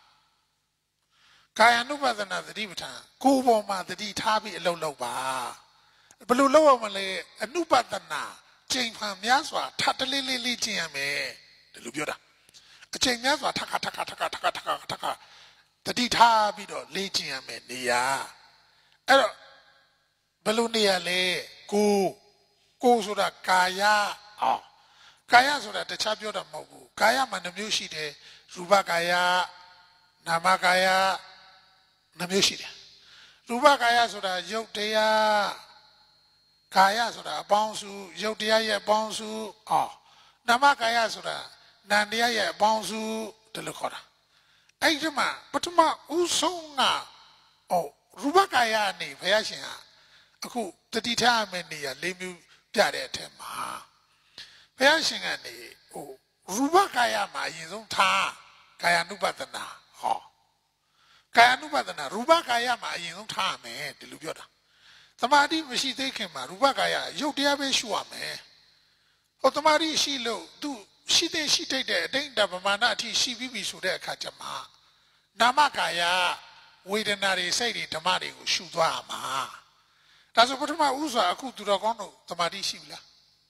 ကာယ ानु ပဒနာတတိပဋ္ဌာန်ကိုယ်ပေါ်မှာတတိထားပြီးအလုံးလောက်ပါဘယ်လိုလောက်ရမလဲအနုပဒနာချိန်ဖန်များစွာထပ်တလေးလေးလေးကျင့်ရမယ်ဒီလိုပြောတာအချိန်များစွာထပ်ခါထပ်ခါထပ်ခါထပ်ခါထပ်ခါထပ်ခါတတိထားပြီးတော့လေ့ကျင့်ရမယ်နေရာအဲ့တော့ဘယ်လိုနေရာလဲကိုကိုဆိုတာကာယအော်ကာယဆိုတာတခြားပြောတာမဟုတ်ဘူးကာယမှာနှမျိုးရှိတယ်ရူပကာယနာမကာယနှမျိုးရှိတယ်ရူပကာယဆိုတာရုပ်တရားကာယဆိုတာအပေါင်းစုရုပ်တရားရဲ့အပေါင်းစုအော်နာမကာယဆိုတာနာမ်တရားရဲ့အပေါင်းစုဒီလိုခေါ်တာအဲ့ဒီမှာပထမဦးဆုံးကအော်ရူပကာယနေဘုရားရှင်ကအခုတတိထားမယ်နေရာ၄မျိုးပြတဲ့အထက်မှာဘုရားရှင်ကနေဟိုရူပကာယမှာအရင်ဆုံးထားကာယ ानु ပဒနာဟောကာယ ानु ပဒနာရူပကာယမှာအရင်ဆုံးထားမယ်ဒီလိုပြောတာသမာဓိမရှိသေးခင်မှာရူပကာယရုပ်တရားပဲရှုရမယ်ဟိုသမာဓိရှိလို့သူရှိတဲ့ရှိတဲ့အတိတ်တပမာဏအထိရှိပြီးပြီဆိုတဲ့အခါကျမှနာမကာယဝေဒနာတွေစိတ်တွေဓမ္မတွေကိုရှုသွားရမှာဒါဆိုပထမဥစွာအခုသူတော်ကောင်းတို့သမာဓိရှိပြီလား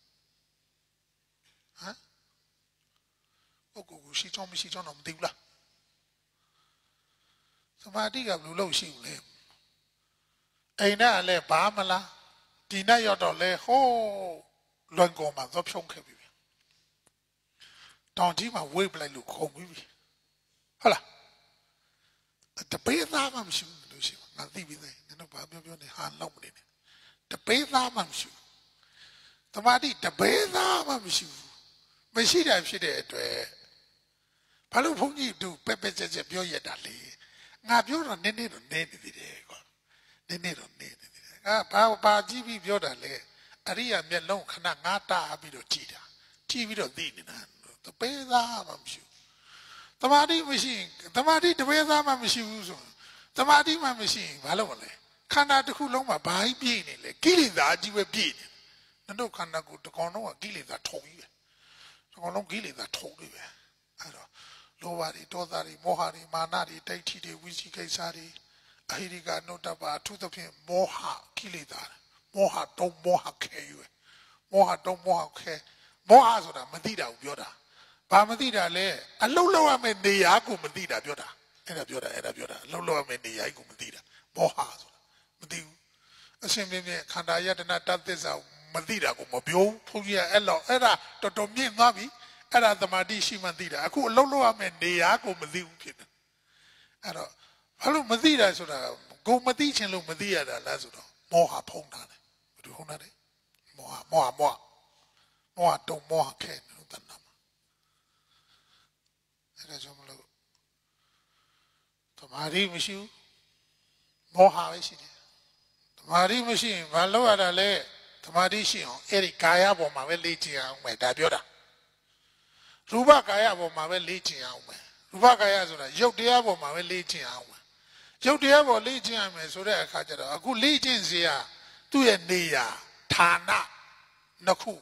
ဟမ်ဟုတ်ကူရှိချောင်းမရှိချောင်းတော့မသိဘူးလားသမာဓိကဘယ်လိုလုပ်ရှိဘူးလဲအိမ်နဲ့လည်းဘာမလားဒီနဲ့ရောက်တော့လဲဟိုးလွန်ကုန်မှာသဖြုံးခဲ့ပြီတောင်ကြီးမှာဝေးပလိုက်လို့ခုံပြီဟုတ်လားတပေးသားမှမရှိဘူးလို့ရှိငါသိပြီသေးငါတို့ဘာပြောပြောနေဟာလောက်မနေနဲ့တပေးသားမှမရှိဘူးတမာတိတပေးသားမှမရှိဘူးမရှိတာဖြစ်တဲ့အတွက်ဘာလို့ဘုန်းကြီးတို့ပက်ပက်ချက်ချက်ပြောရတာလေငါပြောတော့နည်းနည်းတော့နေနေသေးတယ်ကွာနည်းနည်းတော့နေနေသေးတယ်ငါဘာဘာကြည့်ပြီးပြောတာလေအရိယာမျက်လုံးခဏငါတာပြီးတော့ကြည်တာကြည့်ပြီးတော့သိနေတာတပေးသားမှမရှိဘူးတမာတိမရှိတမာတိတပေးသားမှမရှိဘူးဆိုတမာတိမှမရှိရင်ဘာလုပ်မလဲခန္ဓာတစ်ခုလုံးမှာဘာကြီးပြည့်နေလဲကိလေသာကြီးပဲပြည့်နေနင်တို့ခန္ဓာကိုယ်တစ်ကောင်လုံးကကိလေသာထုံကြီးပဲတစ်ကောင်လုံးကိလေသာထုံတွေပဲအဲ့တော့လောဘတွေဒေါသတွေမောဟတွေမာနတွေဒိဋ္ဌိတွေဝိသိကိစ္စတွေအဟိရိကနုတ္တပအထူးသဖြင့်မောဟကိလေသာမောဟတုံးမောဟခဲယူမောဟတုံးမောဟခဲမောဟဆိုတာမသိတာကိုပြောတာဘာမသိတာလဲအလုံးလုံးရမယ့်နေရာကိုမသိတာပြောတာအဲ့ဒါပြောတာအဲ့ဒါပြောတာအလုံးလုံးရမယ့်နေရာကိုမသိတာမောဟဆိုတာမသိဘူးအရှင်မင်းမြတ်ခန္ဓာယတနာတသစ္စာမသိတာကိုမပြောဘုန်းကြီးကအဲ့လောက်အဲ့ဒါတော်တော်မြင့်သွားပြီအဲ့ဒါသမာဓိရှိမှသိတာအခုအလုံးလုံးရမယ့်နေရာကိုမသိဘူးဖြစ်တယ်အဲ့တော့ဘာလို့မသိတာဆိုတာကိုမသိချင်လို့မသိရတာလားဆိုတော့မောဟဖုံးတာလေဘယ်လိုဖုံးတာလဲမောဟမောဟမောဟမောဟတုံမောဟခဲလို့တဏ္ဍာမှာအဲ့ဒါကြောင့်မလို့သမာဓိမရှိဘူးမောဟပဲရှိတယ်သမာဓိမရှိရင်ဘာလုပ်ရတာလဲသမာဓိရှိအောင်အဲ့ဒီကာယပေါ်မှာပဲလေ့ကျင့်အောင်ပဲဒါပြောတာရူပကာယပေါ်မှာပဲလေ့ကျင့်အောင်ပဲရူပကာယဆိုတာရုပ်တရားပေါ်မှာပဲလေ့ကျင့်အောင်ပဲရုပ်တရားပေါ်လေ့ကျင့်ရမယ်ဆိုတဲ့အခါကျတော့အခုလေ့ကျင့်စရာသူ့ရဲ့နေရာဌာနနှစ်ခု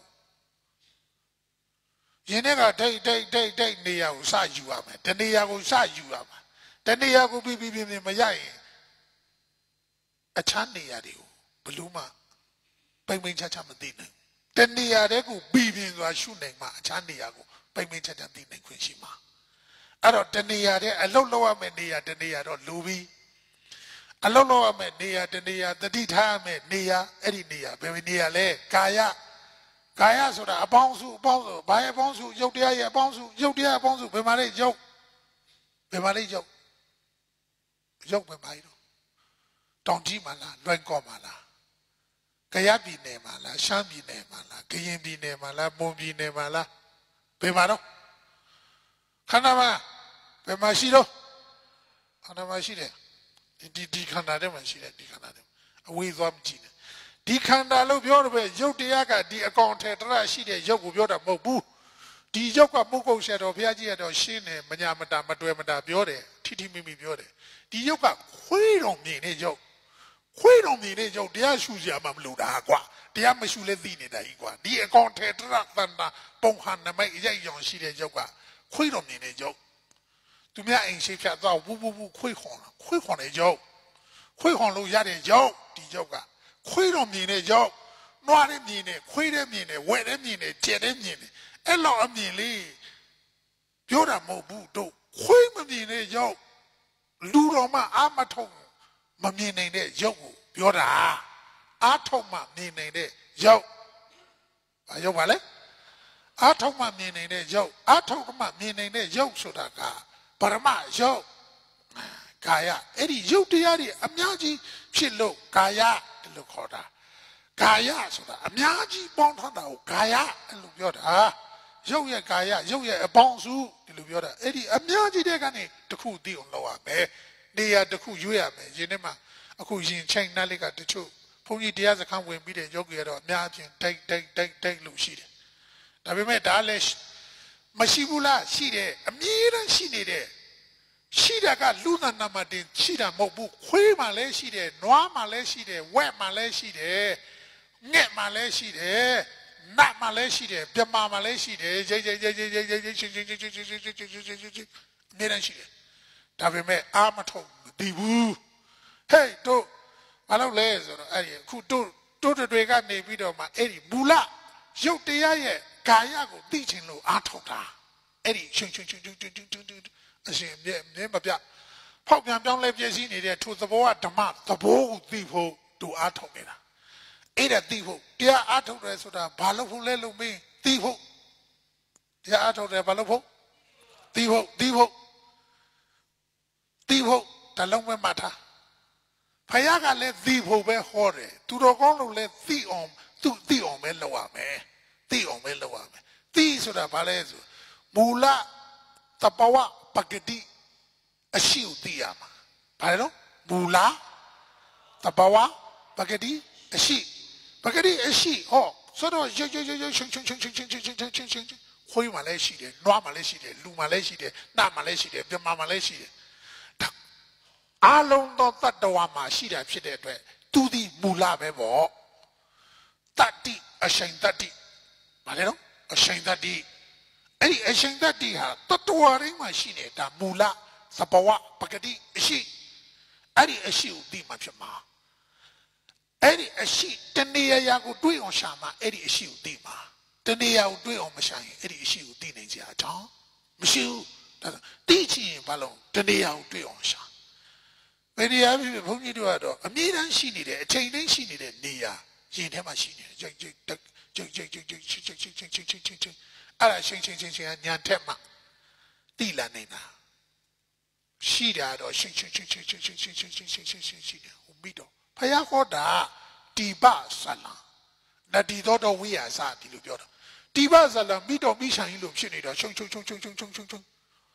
ယင်းကဒိတ်ဒိတ်ဒိတ်ဒိတ်နေရာကိုစယူရမယ်တနေရာကိုစယူရမှာတနေရာကိုပြပြပြပြမရရင်အခြားနေရာတွေကိုဘလို့မှပိမ့်ပိမ့်ချာချာမသိနိုင်တနေရာတည်းကိုပြီးပြင်းစွာရှုနိုင်မှအခြားနေရာကိုပိမ့်ပိမ့်ချာချာသိနိုင်ခွင့်ရှိမှာအဲ့တော့တနေရာတည်းအလုတ်လောက်ရမယ့်နေရာတနေရာတော့လိုပြီးအလုတ်လောက်ရမယ့်နေရာတနေရာတတိထားရမယ့်နေရာအဲ့ဒီနေရာဘယ်နေရာလဲကာယကာယဆိုတာအပေါင်းစုအပေါင်းစုဘာရဲ့အပေါင်းစုရုပ်တရားရဲ့အပေါင်းစုရုပ်တရားအပေါင်းစုဘယ်မှာလဲရုပ်ဘယ်မှာလဲရုပ်ရုပ်ဘယ်မှာလဲတောင်ကြီးမှာလားလွိုင်ကော်မှာလားကယားပြည်နယ်မှာလားရှမ်းပြည်နယ်မှာလားကရင်ပြည်နယ်မှာလားမွန်ပြည်နယ်မှာလားဘယ်မှာတော့ခန္ဓာမှာဘယ်မှာရှိတော့ခန္ဓာမှာရှိတယ်ဒီဒီခန္ဓာထဲမှာရှိတယ်ဒီခန္ဓာထဲအဝေးသွားမကြည့်နဲ့ဒီခန္ဓာလို့ပြောတယ်ပဲရုပ်တရားကဒီအကောင်ထဲတရရှိတဲ့ရုပ်ကိုပြောတာမဟုတ်ဘူးဒီရုပ်ကမုတ်ကုတ်ဆက်တော်ဘုရားကြီးကတော့ရှင်းတယ်မညာမတာမတွယ်မတာပြောတယ်ထိထိမိမိပြောတယ်ဒီရုပ်ကခွေးတော်မြင်တဲ့ရုပ်ခွေးတော်မြင်တဲ့ရုပ်တရားရှုစရာမှမလိုတာကွာတရားမရှုလဲသိနေတာကြီးကွာဒီအကောင်ထဲတရသန္တာပုံဟန်နမိတ်ရိုက်ရောင်ရှိတဲ့ရုပ်ကခွေးတော်မြင်တဲ့ရုပ်သူများအိမ်ရှိဖြတ်သွားဝူဝူဝူခွေးခွန်ခွေးခွန်တဲ့ရုပ်ခွေးခွန်လို့ရတဲ့ရုပ်ဒီရုပ်ကခွေးတော်မြင်တဲ့ရုပ်နွားတဲ့မြင်တဲ့ခွေးတဲ့မြင်တဲ့ဝဲတဲ့မြင်တဲ့ကျဲတဲ့မြင်တဲ့အဲ့လောက်အမြင်လေးပြောတာမဟုတ်ဘူးတို့ခွေးမမြင်တဲ့ရုပ်လူတော်မှအာမထုံမမြင်နိုင်တဲ့ရုပ်ကိုပြောတာအာထုံမှမြင်နိုင်တဲ့ရုပ်ဘာရုပ်ပါလဲအာထုံမှမြင်နိုင်တဲ့ရုပ်အာထုံမှမြင်နိုင်တဲ့ရုပ်ဆိုတာကပရမရုပ်ကာယအဲ့ဒီရုပ်တရားတွေအများကြီးဖြစ်လို့ကာယလို့ခေါ်တာကာယဆိုတာအများကြီးပေါင်းထားတာကိုကာယလို့ပြောတာရုပ်ရဲ့ကာယရုပ်ရဲ့အပေါင်းစုဒီလိုပြောတာအဲ့ဒီအများကြီးတဲ့ကနေတခုသိအောင်လုပ်ရမယ်နေရာတခုရွေးရမယ်ယင်းထဲမှာအခုရင်ချိန်နှက်လေးကတချို့ဘုန်းကြီးတရားစခန်းဝင်ပြီးတဲ့ယောဂီကတော့အများအပြားတိုက်တိုက်တိုက်တိုက်လို့ရှိတယ်ဒါပေမဲ့ဒါလည်းမရှိဘူးလားရှိတယ်အမြဲတမ်းရှိနေတဲ့ရှိတာကလူနာနာမတင်ရှိတာမဟုတ်ဘူးခွေးမှလည်းရှိတယ်နွားမှလည်းရှိတယ်ဝက်မှလည်းရှိတယ်ငှက်မှလည်းရှိတယ်နတ်မှလည်းရှိတယ်ပြမမှလည်းရှိတယ်ရိတ်ရိတ်ရိတ်ရိတ်ရိတ်ရိတ်ရိတ်ချင်းချင်းချင်းချင်းချင်းချင်းချင်းချင်းချင်းအမြဲတမ်းရှိတယ်ဒါပေမဲ့အာမထုံမသိဘူးဟေးတို့မလုပ်လဲဆိုတော့အဲ့ဒီအခုတို့တို့တွေကနေပြီးတော့မှအဲ့ဒီမူလရုပ်တရားရဲ့ကာယကိုသိချင်လို့အာထုတ်တာအဲ့ဒီချင်းချင်းချင်းချင်းချင်းချင်းအရှင်မြဲမြဲမပြဖောက်ပြန်ပြောင်းလဲပြည့်စည်နေတဲ့ထိုသဘောကဓမ္မသဘောကိုသိဖို့တို့အားထုတ်နေတာအဲ့ဒါသိဖို့တရားအားထုတ်တယ်ဆိုတာဘာလို့ဖို့လဲလို့မင်းသိဖို့တရားအားထုတ်တယ်ဘာလို့ဖို့သိဖို့သိဖို့သိဖို့တလုံးပဲမှတ်ထားဖယားကလည်းသိဖို့ပဲဟောတယ်သူတော်ကောင်းလို့လည်းသိအောင်သူသိအောင်ပဲလုပ်ရမယ်သိအောင်ပဲလုပ်ရမယ်သိဆိုတာဘာလဲဆိုမူလတပဝပကတိအရှိကိုသိရမှာဘာလဲတော့မူလာတပဝပကတိအရှိပကတိအရှိဟောဆိုတော့ရွရွရွရွချင်းချင်းချင်းချင်းချင်းချင်းချင်းချင်းချင်းခွေးမှလည်းရှိတယ်နွားမှလည်းရှိတယ်လူမှလည်းရှိတယ်နှမှလည်းရှိတယ်ပြမမှလည်းရှိတယ်အလုံးသောတတ္တဝါမှာရှိတာဖြစ်တဲ့အတွက်သူဒီမူလာပဲပေါ့တတ္တိအရှိန်တတ္တိဘာလဲတော့အရှိန်တတ္တိအဲ့ဒီအရှင်တတ္တိဟာတတ္တဝါတိုင်းမှာရှိနေတာမူလသဘဝပကတိအရှိအဲ့ဒီအရှိကိုသိမှဖြစ်မှာအဲ့ဒီအရှိတဏှာရာကိုတွေးအောင်ရှာမှာအဲ့ဒီအရှိကိုသိမှာတဏှာကိုတွေးအောင်မရှာရင်အဲ့ဒီအရှိကိုသိနိုင်ကြအကြောင်းမရှိဘူးဒါသိချင်ရင်ဘာလို့တဏှာကိုတွေးအောင်ရှာဘယ်နေရာဖြစ်ဘုန်းကြီးတို့ကတော့အမြဲတမ်းရှိနေတယ်အချိန်တိုင်းရှိနေတဲ့နေရာရင်ထဲမှာရှိနေတယ်ကြိတ်ကြိတ်ကြိတ်ကြိတ်ကြိတ်ကြိတ်ကြိတ်ကြိတ်ကြိတ်ကြိတ်ကြိတ်ကြိတ်ကြိတ်ကြိတ်အဲ့ဒါချင်းချင်းချင်းချင်းညာထက်မှတိလာနေတာရှိတာတော့ချင်းချင်းချင်းချင်းချင်းချင်းချင်းချင်းချင်းချင်းချင်းချင်းရှိတယ်ဟိုမိတော့ဖယားဟောတာတိပဇလံနတိတော်တော်ဝိယာစဒီလိုပြောတာတိပဇလံမိတော့မိဆိုင်လို့ဖြစ်နေတာချုံချုံချုံချုံချုံချုံချုံချုံ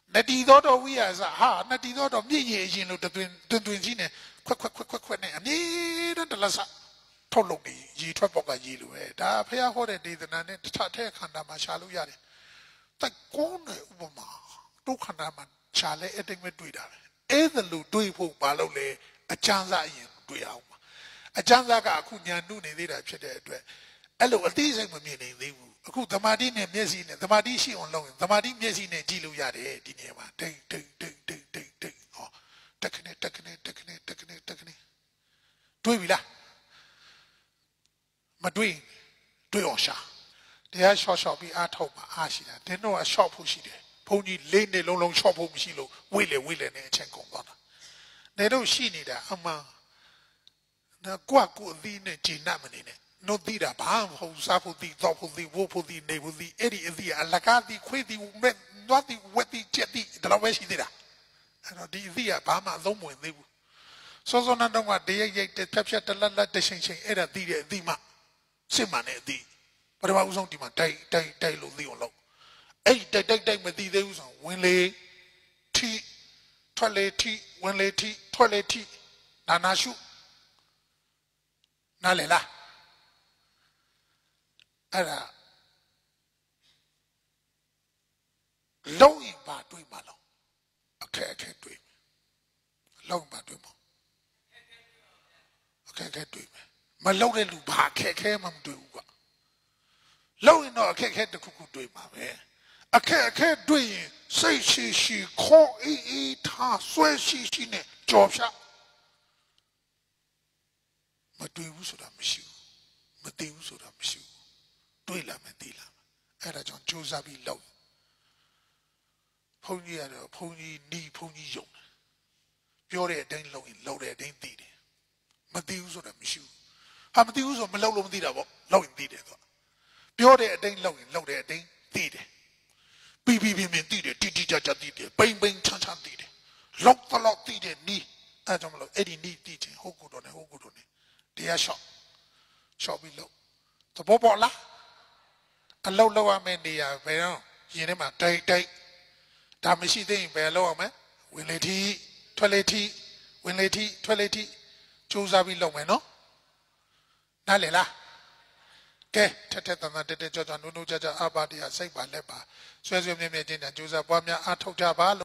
nati do do we as ha nati do do mi ye yin lo twin twin twin ji ne kwet kwet kwet kwet kwet ne a mi do de la sa ထုတ်လုပ်နေရေထွက်ပေါက်ကရေလိုပဲဒါဖះဟောတဲ့ဒေသနာနဲ့တစ်ထထဲခန္ဓာမှာရှာလို့ရတယ်တိုက်ကုန်းတဲ့ဥပမာဒုက္ခနာမှာရှာလဲအတိတ်မဲ့တွေ့တာပဲအဲ့ဒါလို့တွေးဖို့မလုပ်လေအကျမ်းစာအရင်တွေ့အောင်ပါအကျမ်းစာကအခုညာနုနေသေးတာဖြစ်တဲ့အတွက်အဲ့လိုအသေးစိတ်မမြင်နိုင်သေးဘူးအခုသမာဓိနဲ့မျက်စိနဲ့သမာဓိရှိအောင်လုပ်ရင်သမာဓိမျက်စိနဲ့ကြည့်လို့ရတယ်ဒီနေရာမှာတိတ်တိတ်တိတ်တိတ်တိတ်တိတ်ဟောတက်ခနဲ့တက်ခနဲ့တက်ခနဲ့တက်ခနဲ့တက်ခနဲ့တွေးပြီလားမတွေးတွေးအောင်ရှာတရားရှော့ရှော့ပြီးအားထုတ်မှာအားရှိတာတင်းတော့အရှော့ဖို့ရှိတယ်ဘုန်းကြီးလေးနှစ်လုံးလုံးရှော့ဖို့မရှိလို့ဝိလေဝိလေနဲ့အချိန်ကုန်သွားတာနေတော့ရှိနေတာအမှန်နော်ကိုကကိုအသီးနဲ့ဂျင်းနတ်မနေနဲ့နို့သီးတာဘာမှမဟုတ်စားဖို့သီးတော့ဖို့သီးဝိုးဖို့သီးနေဖို့သီးအဲ့ဒီအသီးအလကားသီးခွေးသီးမဲ့နွားသီးဝက်သီးချက်သီးဒါတော့ပဲရှိသေးတာအဲ့တော့ဒီအသီးကဘာမှအသုံးမဝင်သေးဘူးစောစောနန်းတော့ကတရိပ်ရိပ်တစ်ဖြတ်ဖြတ်တလတ်လတ်တရှိန်ရှိန်အဲ့ဒါသီးတဲ့အသီးမှစစ်မှန်တဲ့အသီးပထမဦးဆုံးဒီမှာတိုက်တိုက်တိုက်လို့သီးအောင်လုပ်အဲ့တိုက်တိုက်တိုက်မသီးသေးဘူးဆိုဝင်လေထိထွက်လေထိဝင်လေထိထွက်လေထိနာနာရှုနားလေလားအဲ့ဒါလုံးရင်ပါတွေးမှာလို့အခက်အခက်တွေးလုံးပါတွေးမှာအခက်အခက်တွေးမယ်မလုံးတဲ့လူဘာအခက်ခဲမှမတွေးဘူးကွာလုံးရင်တော့အခက်ခဲတစ်ခုခုတွေးမှာပဲအခက်အခက်တွေးရင်စိတ်ရှိရှိခေါ်အေးအေးထားဆွဲရှိရှိနဲ့ကြော်ဖြတ်မတွေးဘူးဆိုတာမရှိဘူးမသိဘူးဆိုတာမရှိဘူးတွေးလာမယ်သိလာမယ်အဲ့ဒါကြောင့်ကြိုးစားပြီးလုပ်ဘုန်းကြီးကတော့ဘုန်းကြီးနီးဘုန်းကြီးယုံတယ်ပြောတဲ့အတိုင်းလုပ်ရင်လုပ်တဲ့အတိုင်းသိတယ်မသိဘူးဆိုတာမရှိဘူးဟာမသိဘူးဆိုမလုပ်လို့မသိတာပေါ့လုပ်ရင်သိတယ်ဆိုပြောတဲ့အတိုင်းလုပ်ရင်လုပ်တဲ့အတိုင်းသိတယ်ပြီးပြီးပြင်းပြင်းသိတယ်တိတိကျကျသိတယ်ပိန်ပိန်ချမ်းချမ်းသိတယ်လောက်တော့သိတယ်နီးအဲ့ကြောင့်မလို့အဲ့ဒီနီးသိချင်ဟုတ်ကူတော့နေဟုတ်ကူတော့နေတရားလျှော့လျှော့ပြီးလုပ်သဘောပေါက်လားအလုပ်လုပ်ရမယ့်နေရာဘယ်တော့ရင်ထဲမှာတိုက်တိုက်ဒါမရှိသေးရင်ဘယ်လုပ်ရမလဲဝင်လေထိထွက်လေထိဝင်လေထိထွက်လေထိစူးစမ်းပြီးလုပ်မယ်နော်နားလည်လားကဲထက်ထက်တန်တန်တက်တက်ကြွကြွနုနုကြကြအပါတရားစိတ်ပါလက်ပါဆွဲဆွဲမြဲမြဲချင်းတန်စူးစမ်းပွားများအားထုတ်ကြပါ